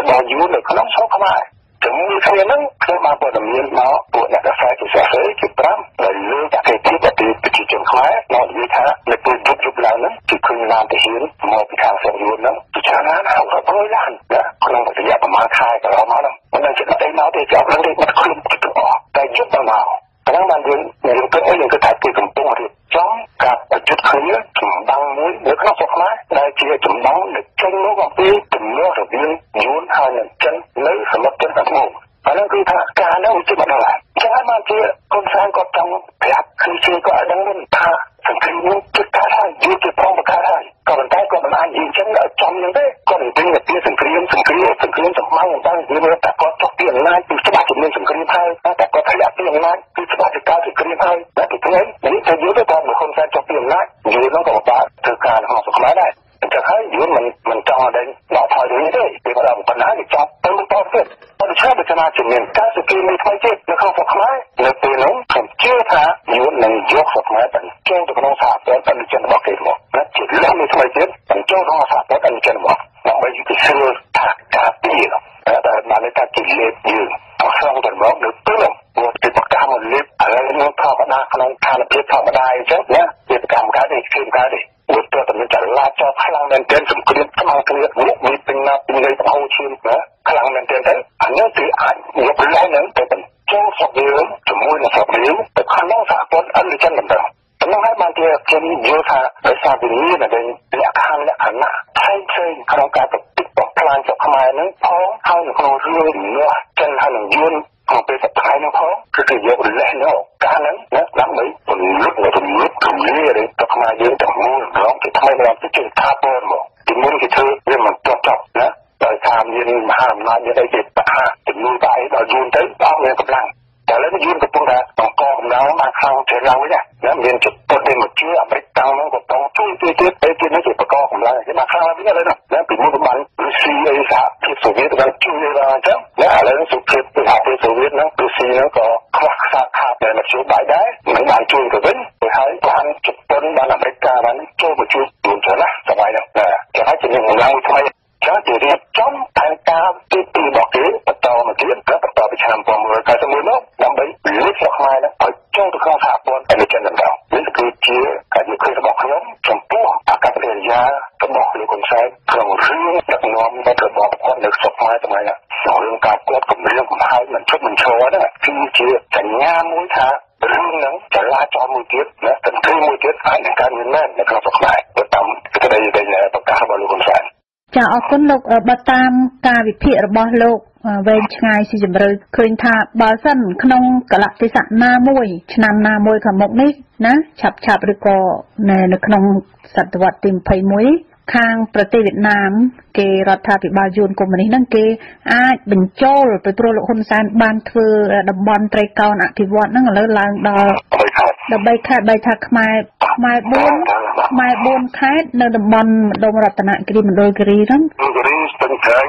របស់យូរនៅក្នុងស្រុកខ្មែរជាមួយគ្នាហ្នឹងខ្ញុំបានព័ត៌មានមកពួកអ្នកកសាជាសាស្ត្រជាប្រាំដែលលើកតែទីប្រទេសប្រជាជនខ្មែរមកនិយាយថានៅពេលយប់យប់ឡើងហ្នឹងគឺឃើញឡានទាហានមកពីខាងស្រុកយួនហ្នឹងពីច្រើនណាស់ហើយប្រយឡានណាក្នុងរយៈប្រហែលខែកន្លងមកហ្នឹងមិនដឹងចិត្តអីមកទេចាប់នឹងនេះមកខ្លួនទាំងអស់តែយប់ទៅមកតែបានយើងយើងគិតអីយើងគិតថាគេកំពុងរៀបចំការប្រយុទ្ធគ្នាចម្បាំងមួយនៅក្នុងស្រុកខ្មែរដែលជាចម្បាំងនៅចេញមកអំពីទំនាស់រវាងយួនហើយនិងចិននៅសមុទ្រចិនខាងត្បូងអានោះគឺថាការនោះជាមិនដល់ហើយចឹងហើយបានជាកូនស្រីគាត់ចង់ប្រាប់គឺជាគាត់ឲ្យដឹងមិនថាសង្គ្រាមនេះគឺការហើយយូរជាប្រងប្រការហើយក៏ប៉ុន្តែគាត់មិនអាចនិយាយចឹងឲ្យចំហ្នឹងទេគាត់និយាយពីសង្គ្រាមសង្គ្រាមសង្គ្រាមសម្បាំងតែនិយាយថាគាត់ចុះពីអំណាចពីច្បាប់ជំនាញសង្គ្រាមហើយតែគាត់ធ្លាក់ពីអំណាចពីច្បាប់ការសង្គ្រាមហើយតែពីថ្ងៃនេះទៅយូរទៅតែមកហ៊ុនសែនចុះពីអំណាចយូរហ្នឹងក៏បាក់ធ្វើការក្នុងស្រុកខ្មែរដែរអញ្ចឹងហើយយូរមិនមិនចង់ឲ្យដល់ថយទៅទេពីគាត់ដល់បណ្ដាគេចាប់ទៅបន្តទៀតអត់ឆ្លាតចនាជំនាញការសង្គ្រាមនេះថ្មីទៀតនៅក្នុងស្រុកខ្មែរនៅពេលនោះខ្ញុំជឿថាយូរនឹងយកស្រុកខ្មែរទៅចូលទៅក្នុងសហព័ន្ធអន្តរជាតិរបស់គេមកណាជាលក្ខណៈថ្មីទៀតបញ្ចូលក្នុងសហព័ន្ធអន្តរជាតិរបស់ដើម្បីជួយស្រួលថាការពីតែបានតែជាលេខយើងអស់ក្នុងទៅមកនៅពេលនោះមកពីប្រកាសមកលេខឥឡូវនោះធម្មតាក្នុងស្ថានភាពធម្មតាអញ្ចឹងណាជាកម្មការនេះគឺការនេះវាទៅតែចលាចលខ្លាំងមែនទែនសង្គ្រាមខ្លាំងគ្នានេះមានពេញណាពីនៃប្រហោឈាមណាខ្លាំងមែនទែនទៅអានេះគឺអាចយកលៃនឹងទៅបញ្ចូលស្រុកយើងជាមួយនឹងស្រុកយើងទៅក្នុងសហព័ន្ធអន្តរជាតិបន្តប៉ុន្តែបានជាខ្ញុំយល់ថាដោយសារវាមានតែលក្ខខណ្ឌលក្ខណៈផ្សេងផ្សេងក្នុងការប្រតិបត្តិផ្លានស្រុកខ្មែរនឹងផងហើយនៅក្នុងរឿងនោះចិនហើយនឹងយួនក្នុងពេលសប្តាហ៍នោះផងគឺគេយកលេសនោះការហ្នឹងណាដើម្បីពលិកនៅទំនួលទំលាយទៅខ្មែរយើងទាំងមូលរងទៅថ្មីរងទៅជាថាពរមកទីមុនគេធ្វើវាមិនចប់ចប់ណាដោយថាមានមហាអំណាចមានអីគេបហាចំនួនបាយដល់យួនទៅដល់មានកម្លាំងតែឥឡូវយួនកំពុងតែបង្កកម្លាំងមកខាងទៅឡើងវិញណាមានจุดពុតនេះមកជួយអាមេរិកតាំងហ្នឹងក៏ต้องជួយជួយទៀតទៅទៀតនេះគេបង្កកម្លាំងគេមកខាងវិញឥឡូវណាពីមុនបានរុស្ស៊ីអីសហភាពសូវៀតបានជួយដល់អញ្ចឹងណាឥឡូវសុខភាពពីសហភាពសូវៀតហ្នឹងរុស្ស៊ីហ្នឹងក៏ខ្វះខ្សែខាតតែមកជួយបាយដែរមិនបានជួយទៅវិញទៅហើយបានជប៉ុនបានអាមេរិកបានចូលមកជួយខ្លួនទៅណាសម័យហ្នឹងណាគេឲ្យជំនាញកម្លាំងថ្មីចាជារៀបចំផែនការទីពីររបស់គេបន្តមកទៀតបន្តពីឆ្នាំពីរពាន់កាលទៅមួយនោះដើម្បីលើកស្រុកខ្មែរហ្នឹងឲ្យចូលទៅក្នុងសហព័ន្ធអន្តរជាតិដល់នេះគឺជាការយកគ្រឹះរបស់ខ្ញុំចំពោះអកប្បកិរិយារបស់លោកហ៊ុនសែនក្នុងរឿងដឹកនាំនៃរបបគាត់នៅស្រុកខ្មែរතමයිណារឿងការគាត់គម្រាមកំហែងមិនឈប់មិនឈរហ្នឹងគឺជាសញ្ញាមួយថារឿងហ្នឹងចលាចលមួយទៀតណាកន្ទ្រីមួយទៀតអាចនឹងកើតមានមែននៅក្នុងស្រុកខ្មែរទៅតាមក្តីនៃប្រកាសរបស់លោកហ៊ុនសែនចាអរគុណលោកបើតាមការវិភាគរបស់លោកវែងឆ្ងាយស៊ីជម្រៅឃើញថាបើសិនក្នុងកលៈទេសៈណាមួយឆ្នាំណាមួយខាងមុខនេះណាឆាប់ឆាប់ឬក៏នៅក្នុងសតវត្សទីยี่สิบเอ็ดខាងប្រទេសវៀតណាមគេរដ្ឋាភិបាលយួនកុម្មុយនីសហ្នឹងគេអាចបញ្ចូលទៅទ្រលោកហ៊ុនសែនបានធ្វើតំបន់ត្រីកោណអភិវឌ្ឍហ្នឹងឥឡូវឡើងដល់ដើម្បីខេត្តបីថាខ្មែរខ្មែរបួនខ្មែរបួនខេត្តនៅតំបន់ម្ដុំរតនគិរីមណ្ឌលគិរីហ្នឹងរតនគិ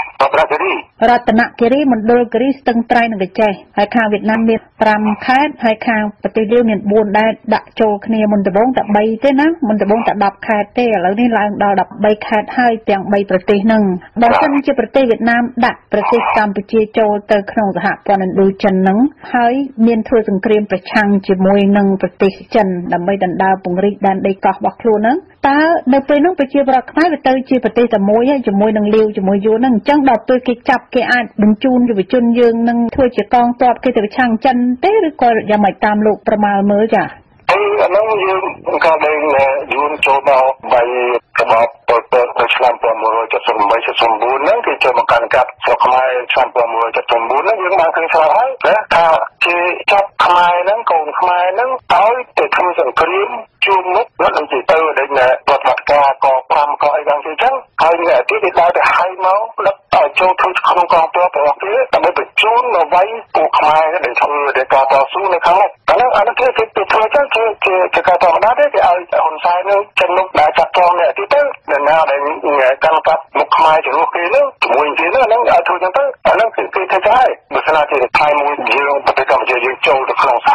រីមណ្ឌលគិរីស្ទឹងត្រែងនិងកញ្ចេះហើយខាងវៀតណាមមានប្រាំខេត្តហើយខាងប្រទេសយើងមានបួនដែរដាក់ចូលគ្នាមុនដំបូងតែបីទេណាមុនដំបូងតែដប់ខេត្តទេឥឡូវនេះឡើងដល់ដប់បីខេត្តហើយទាំងបីប្រទេសហ្នឹងបើសិនជាប្រទេសវៀតណាមដាក់ប្រទេសកម្ពុជាចូលទៅក្នុងសហព័ន្ធឥណ្ឌូចិនហ្នឹងហើយមានធ្វើសង្គ្រាមប្រឆាំងជាមួយនឹងប្រទេសចិនដើម្បីដណ្ដើមពង្រីកដែនដីកោះរបស់ខ្លួនហ្នឹងតើនៅពេលហ្នឹងប្រជាប្រដ្ឋខ្មែរវាទៅជាប្រទេសតែមួយហើយជាមួយនឹងលាវជាមួយយួនហ្នឹងអញ្ចឹងដល់ពេលគេចាប់គេអាចបញ្ជូនយុវជនយើងនឹងធ្វើជាកងទ័ពគេទៅប្រឆាំងចិនទេឬក៏យ៉ាងម៉េចតាមលោកប្រមាលមើលចាអីអានោះយើងក៏ដឹងយួនចូលមកបីក្បោបទៅទៅឆ្នាំពីnineteen seventy-eightហ្នឹងគេចូលមកកាន់កាប់ស្រុកខ្មែរឆ្នាំពីnineteen seventy-nineហ្នឹងយើងបានឃើញស្រាប់ហើយណាថាគេចាប់ខ្មែរហ្នឹងកូនខ្មែរហ្នឹងឲ្យទៅធ្វើសង្គ្រាមជួមមុខរត់ទៅទៅដេញរដ្ឋបាលការកfiveកអីយ៉ាងទៅចឹងហើយអ្នកទីគេដើរទៅហៅមកដឹកឲ្យចូលធ្វើក្នុងកងទ័ពរបស់គេដើម្បីបញ្ជូនមកវាយពួកខ្មែរដែលធ្វើដែលការតស៊ូនៅខាងនោះអានោះអានោះគេគេធ្វើចឹងគេគេការធម្មតាទេគេឲ្យហ៊ុនសែននឹងចឹងនោះដែលចាត់ចងអ្នកទីទៅដែលណាដែលកាន់កាប់មុខខ្មែរជំនួសគេនោះជាមួយគេនោះហ្នឹងឲ្យធ្វើចឹងទៅអានោះគឺគេធ្វើដែរបើស្នាជាខែមួយយើងប្រទេសកម្ពុជាយើងចូលទៅក្នុងសហព័ន្ធ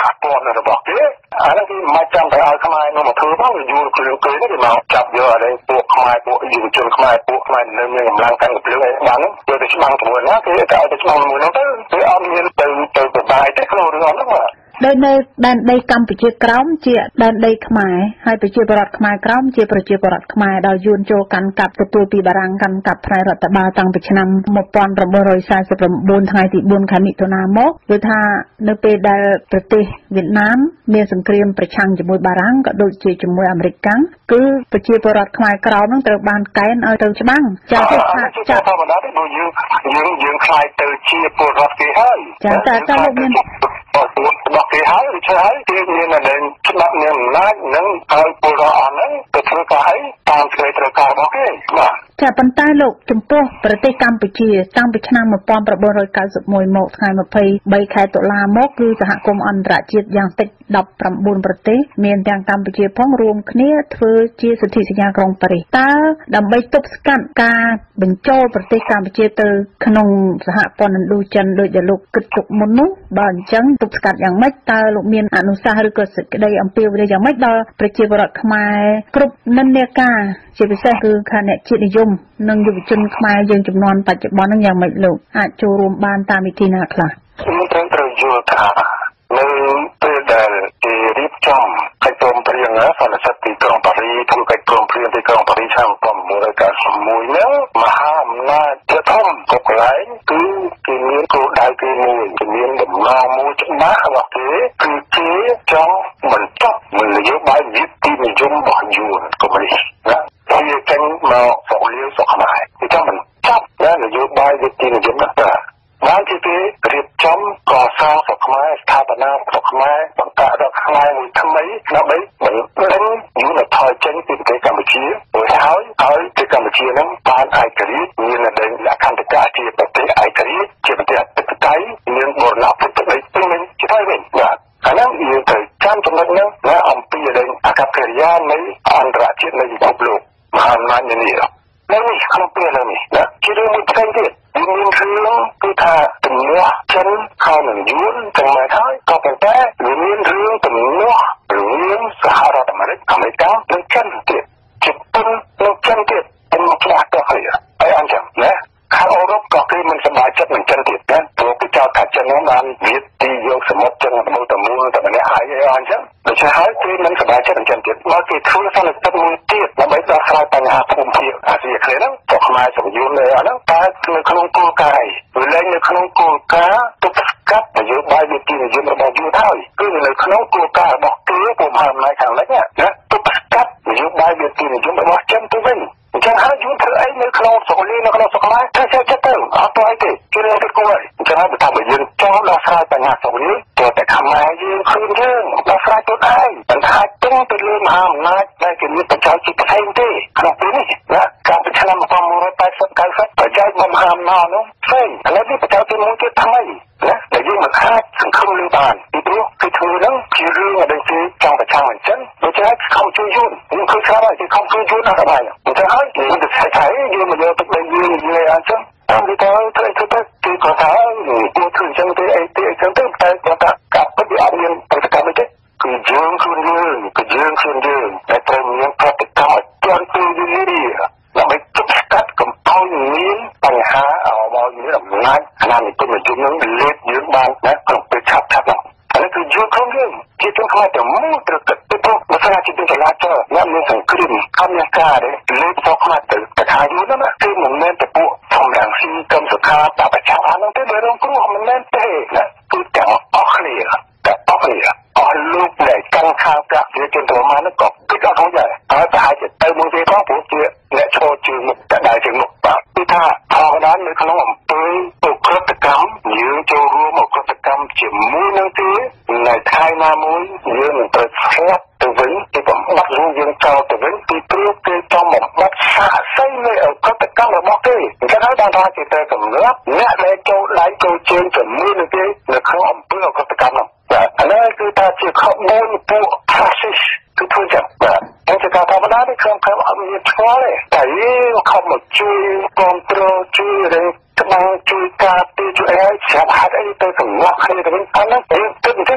របស់គេអានេះគឺមិនចាំតែឲ្យខ្មែរនោះមកធ្វើផងយូរគ្រឿងគេនេះគេមកចាប់យកអីពួកខ្មែរពួកយុវជនខ្មែរពួកខ្មែរនៅមានកម្លាំងកាន់កម្លាំងអីបានហ្នឹងយកទៅច្បាំងជាមួយណាគេទៅឲ្យទៅច្បាំងជាមួយនោះទៅគេអត់មានទៅទៅបបាយទេក្នុងរឿងហ្នឹងបាទដោយនៅដែនដីកម្ពុជាក្រោមជាដែនដីខ្មែរហើយប្រជាពលរដ្ឋខ្មែរក្រោមជាប្រជាពលរដ្ឋខ្មែរដែលយួនចូលកាន់កាប់ទទួលពីបារាំងកាន់កាប់ផ្នែករដ្ឋបាលតាំងពីឆ្នាំmột nghìn chín trăm bốn mươi chínថ្ងៃទីបួនខែមិថុនាមកគឺថានៅពេលដែលប្រទេសវៀតណាមមានសង្គ្រាមប្រឆាំងជាមួយបារាំងក៏ដូចជាជាមួយអាមេរិកកាំងគឺប្រជាពលរដ្ឋខ្មែរក្រោមនឹងត្រូវបានកេណ្ឌឲ្យទៅច្បាំងចា៎ថាចា៎ធម្មតាទេយើងយើងយើងខ្លាយទៅជាពលរដ្ឋគេហើយចា៎តែតែលោកមានរបស់គេហើយឬធ្វើហើយគេមានតែច្បាប់មានអំណាចនឹងឲ្យពលរដ្ឋអស់ហ្នឹងទៅធ្វើការឲ្យតាមសេចក្តីត្រូវការរបស់គេបាទចាប៉ុន្តែលោកចំពោះប្រទេសកម្ពុជាតាំងពីឆ្នាំmột nghìn chín trăm chín mươi mốtមកថ្ងៃยี่สิบสามខែតុលាមកគឺសហគមន៍អន្តរជាតិយ៉ាងតិចដប់ប្រាំបួនប្រទេសមានទាំងកម្ពុជាផងរួមគ្នាធ្វើជាសន្ធិសញ្ញាក្រុងប៉ារីសតើដើម្បីទប់ស្កាត់ការបញ្ចូលប្រទេសកម្ពុជាទៅក្នុងសហព័ន្ធឥណ្ឌូចិនដោយដែលលោកគិតទុកមុននោះបើអញ្ចឹងទប់ស្កាត់យ៉ាងម៉េចតើលោកមានអនុសាសន៍ឬក៏សេចក្តីអំពាវនាវយ៉ាងម៉េចដល់ប្រជាពលរដ្ឋខ្មែរគ្រប់និន្នាការជាពិសេសគឺខណៈជាតិនិយមនិងយុវជនខ្មែរយើងចំនួនបច្ចុប្បន្នហ្នឹងយ៉ាងម៉េចលោកអាចចូលរួមបានតាមវិធីណាខ្លះខ្ញុំត្រូវត្រូវយល់ថានៅពេលដែលគេរៀបចំកិច្ចព្រមព្រៀងសន្និសីទទីក្រុងប៉ារីសធ្វើកិច្ចព្រមព្រៀងទីក្រុងប៉ារីសឆ្នាំmột nghìn chín trăm chín mươi mốtហ្នឹងមហាអំណាចជាធំគ្រប់កន្លែងគឺគេមានគោលដៅគេមួយគេមានដំណងមួយច្បាស់របស់គេគឺគេចង់បញ្ចប់នយោបាយវិទ្យានិយមរបស់យួនកុម្មុយនីសណាវាចេញមកស្រុកលាវស្រុកខ្មែរគេចង់បញ្ចប់នយោបាយវិទ្យានិយមហ្នឹងបានជាគេរៀបចំកសាងស្រុកខ្មែរស្ថាបនាស្រុកខ្មែរបង្កើតរដ្ឋខ្មែរមួយថ្មីដើម្បីបញ្ចេញយុទ្ធថយចេញពីប្រទេសកម្ពុជាហើយហើយហើយប្រទេសកម្ពុជានឹងបានឯករាជ្យមានដែនលក្ខន្តិកៈជាប្រទេសឯករាជ្យជាប្រទេសអធិបតេយ្យមានបូរណភាពទឹកដីពេញលេញជាហើយវិញបាទអានោះយើងត្រូវចាំចំណុចហ្នឹងណាអំពីដែនអកប្បកិរិយានៃអន្តរជាតិនៃពិភពលោកមហាអំណាចនានានៅនេះក្នុងពេលនេះណាជារឿងមួយផ្សេងទៀតមានរឿងគឺថាទំនាស់ចិនហើយនឹងយួនទាំងមកហើយក៏ប៉ុន្តែមានរឿងទំនាស់រវាងសហរដ្ឋអាមេរិកអាមេរិកនិងចិនទៀតជប៉ុននិងចិនទៀតเป็นឆ្លាស់ទៅហើយហើយអញ្ចឹងណាខាងអឺរ៉ុបក៏គេមិនសប្បាយចិត្តនឹងចិនទៀតណាព្រោះពីចោលថាចិនហ្នឹងបានវាទីយកសមុទ្រចិនទៅទៅមូលតែម្នាក់ហើយអញ្ចឹងដូច្នេះហើយគេមិនសប្បាយចិត្តនឹងចិនទៀតមកគេធ្វើសន្និសីទមួយទៀតដើម្បីដោះស្រាយបញ្ហាភូមិភាគអាស៊ីអាគ្នេយ៍ហ្នឹងក៏ខ្មែរសម្យល់នៅអាហ្នឹងតែនៅក្នុងគោលការណ៍វាលែងនៅក្នុងគោលការណ៍ទប់ស្កាត់នយោបាយវិទ្យានិយមរបស់យួនហើយគឺនៅក្នុងគោលការណ៍របស់គេពុំហើយអំណាចខាងលិចណាទប់ស្កាត់នយោបាយវិទ្យានិយមរបស់ចិនទៅវិញអញ្ចឹងហើយយួនធ្វើអីនៅក្នុងស្រុកលីនៅក្នុងស្រុកខ្មែរតែចូលចិត្តទៅអត់ទៅអីទេគេរឿងទៅគួរអញ្ចឹងហើយបើថាយើងចង់ដោះស្រាយបញ្ហាស្រុកលីទៅតែខ្មែរយើងឃើញយើងដោះស្រាយទៅឯងមិនថាទុំទៅលើមហាអំណាចដែលគេមានប្រជាជាតិផ្សេងទេក្នុងពេលនេះណាកាលពីឆ្នាំmột nghìn chín trăm tám mươi九សិបប្រជាជាតិមហាអំណាចនោះផ្សេងឥឡូវនេះប្រជាជាតិមួយទៀតថ្មីណាដែលយើងមិនអាចសង្ឃឹមលើបានពីព្រោះគឺធ្វើហ្នឹងជារឿងដែលគេចង់ប្រឆាំងអញ្ចឹងដូច្នេះខំជួយយួនយើងឃើញថាគេខំជួយយួនដល់ហើយអញ្ចឹងហើយយើងទៅស្អីយើងមកយកទឹកដីយើងនិយាយអញ្ចឹងតាមគេទៅត្រូវធ្វើទៅគេក៏ថាគួរធ្វើអញ្ចឹងទេអីទេអញ្ចឹងទៅតែគាត់ថាកាប់ពិតវាអត់មានប្រតិកម្មទេគឺយើងខ្លួនយើងគឺយើងខ្លួនយើងតែត្រូវមានប្រតិកម្មឲ្យទាន់ពេលវេលាដើម្បីទប់ស្កាត់កុំឲ្យមានបញ្ហាឲ្យមានអំណាចអាណានិគមនិយមនឹងលេបយើងបានណាក្នុងពេលឆាប់ឆាប់ហ្នឹងអានេះគឺយើងខ្លួនយើងជាជនខ្មែរតែមួយត្រូវគិតទៅព្រោះបើស្ថានភាពចលាចលអ្នកមានសង្គ្រាមអត់មានការទេលេបសោកខ្មែរទៅតែថាយូរណាស់គឺមិនមែនតែពួកសំរងស៊ីកម្មសុខាបបច្ចាហ្នឹងទេបើរងគ្រោះមិនមែនទេណាគឺទាំងអស់គ្នាតែអស់គ្នាអស់លោកដែលកាន់ខាងប្រាក់ជាជនប្រមាណនោះក៏គិតអត់រួចដែរហើយប្រហែលជាទៅមួយទេផងព្រោះជាអ្នកឈរជើងមុខតែដែរជើងមុខបាទគឺថាធម្មតានៅក្នុងអំពើឧក្រិដ្ឋកម្មយើងចូលរួមឧក្រិដ្ឋកម្មជាមួយនឹងទេនៅថ្ងៃណាមួយយើងនឹងត្រូវស្លាប់ទៅវិញពីបំបត្តិរឿងយើងចោលទៅវិញពីព្រោះគេចង់បំបត្តិសាកសីនៃឧក្រិដ្ឋកម្មរបស់គេអញ្ចឹងហើយបានថាគេត្រូវសម្លាប់អ្នកដែលចូលដៃចូលជើងជាមួយនឹងគេនៅក្នុងអំពើឧក្រិដ្ឋកម្មនោះបាទអានេះគឺថាជាខបួនពួក fascist គឺធ្វើចឹងបាទអញ្ចឹងការធម្មតានេះខ្ញុំខ្ញុំអត់មានឆ្ងល់ទេតែយើងខំមកជួយគ្រប់គ្រងជួយរេក្បាលជួយការពារជួយអីស្រាប់ហេតុអីទៅសម្លាប់គ្នាទៅវិញអានោះយើងគិតអញ្ចឹងគឺគិត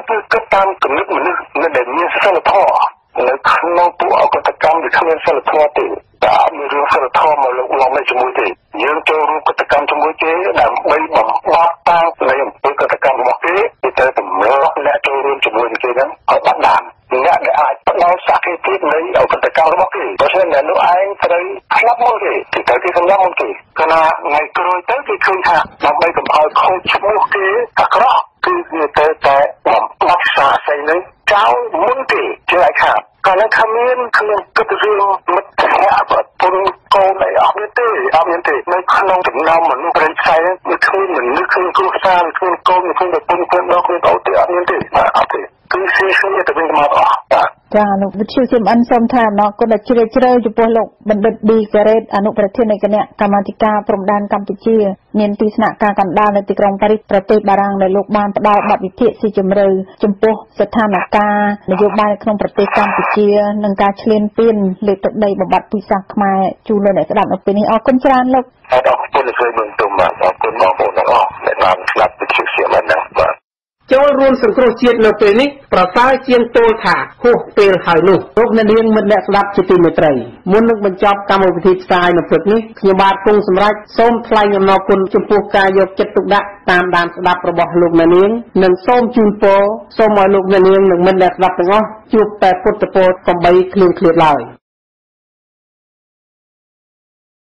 តាមគំនិតមនុស្សនៅដែលមានសិលធម៌នៅក្នុងពួកអកតកម្មដែលគ្មានសិលធម៌ទេតែអត់មានរឿងសិលធម៌មកលោកឡំនៅជាមួយទេយើងចូលរួមកតកម្មជាមួយគេដើម្បីបំបត្តិតាំងនៃអំពើកតកម្មរបស់គេទៅទៅតម្រូវអ្នកចូលរួមជាមួយគេហ្នឹងឲ្យបាត់ដានអ្នកដែលអាចផ្ដល់សក្ខីភាពនៃអកតកម្មរបស់គេដូច្នេះអ្នកនោះឯងត្រូវស្លាប់មុនគេគេត្រូវគេសម្លាប់មុនគេគណៈថ្ងៃក្រោយទៅគេឃើញថាដើម្បីកុំឲ្យខូចឈ្មោះគេអាក្រក់គឺវាទៅតែបំបត្តិសាស័យនឹងចោលមុនគេជាឯខាតកាលខមានក្នុងគិតរឿងមិត្តភក្តិប្រពន្ធកូនអីអត់មានទេអត់មានទេនៅក្នុងចំណោមមនុស្សប្រេងផ្សាយវាគ្មានមនុស្សគ្មានគ្រួសារគ្មានកូនគ្មានប្រពន្ធគ្មានបងគ្មានអូនទេអត់មានទេអត់ទេគឺស៊ីគ្នាទៅវិញទៅមកអស់បាទចាអនុវិទ្យាសិមអិនសូមថាអរគុណដែលជ្រាលជ្រៅចំពោះលោកបណ្ឌិតឌីការ៉េតអនុប្រធាននៃគណៈកម្មាធិការព្រំដែនកម្ពុជាមានទីស្នាក់ការកណ្ដាលនៅទីក្រុងប៉ារីសប្រទេសបារាំងដែលលោកបានផ្ដល់បទវិភាគស៊ីជម្រៅចំពោះស្ថានភាពនយោបាយក្នុងប្រទេសកម្ពុជានិងការឈ្លានពានលើទឹកដីបំបត្តិពូជសាសន៍ខ្មែរជូនលោកអ្នកស្ដាប់នៅពេលនេះអរគុណច្រើនលោកអរគុណលោកស្រីមិនទុំបាទអរគុណបងប្អូនទាំងអស់ដែលបានស្ដាប់វិទ្យុសៀមអិនណាបាទចូលរួមសង្គ្រោះជាតិនៅពេលនេះប្រសើរជាងទល់ថាហួសពេលហើយនោះលោកអ្នកនាងមិត្តអ្នកស្ដាប់ជាទីមេត្រីមុននឹងបញ្ចប់កម្មវិធីផ្សាយនៅព្រឹកនេះខ្ញុំបាទគង់សម្រេចសូមថ្លែងអំណរគុណចំពោះការយកចិត្តទុកដាក់តាមដានស្ដាប់របស់លោកអ្នកនាងនិងសូមជូនពរសូមឲ្យលោកអ្នកនាងនិងមិត្តអ្នកស្ដាប់ទាំងអស់ជួបតែពុទ្ធពរកំបីគ្លៀងគ្លាតឡើយ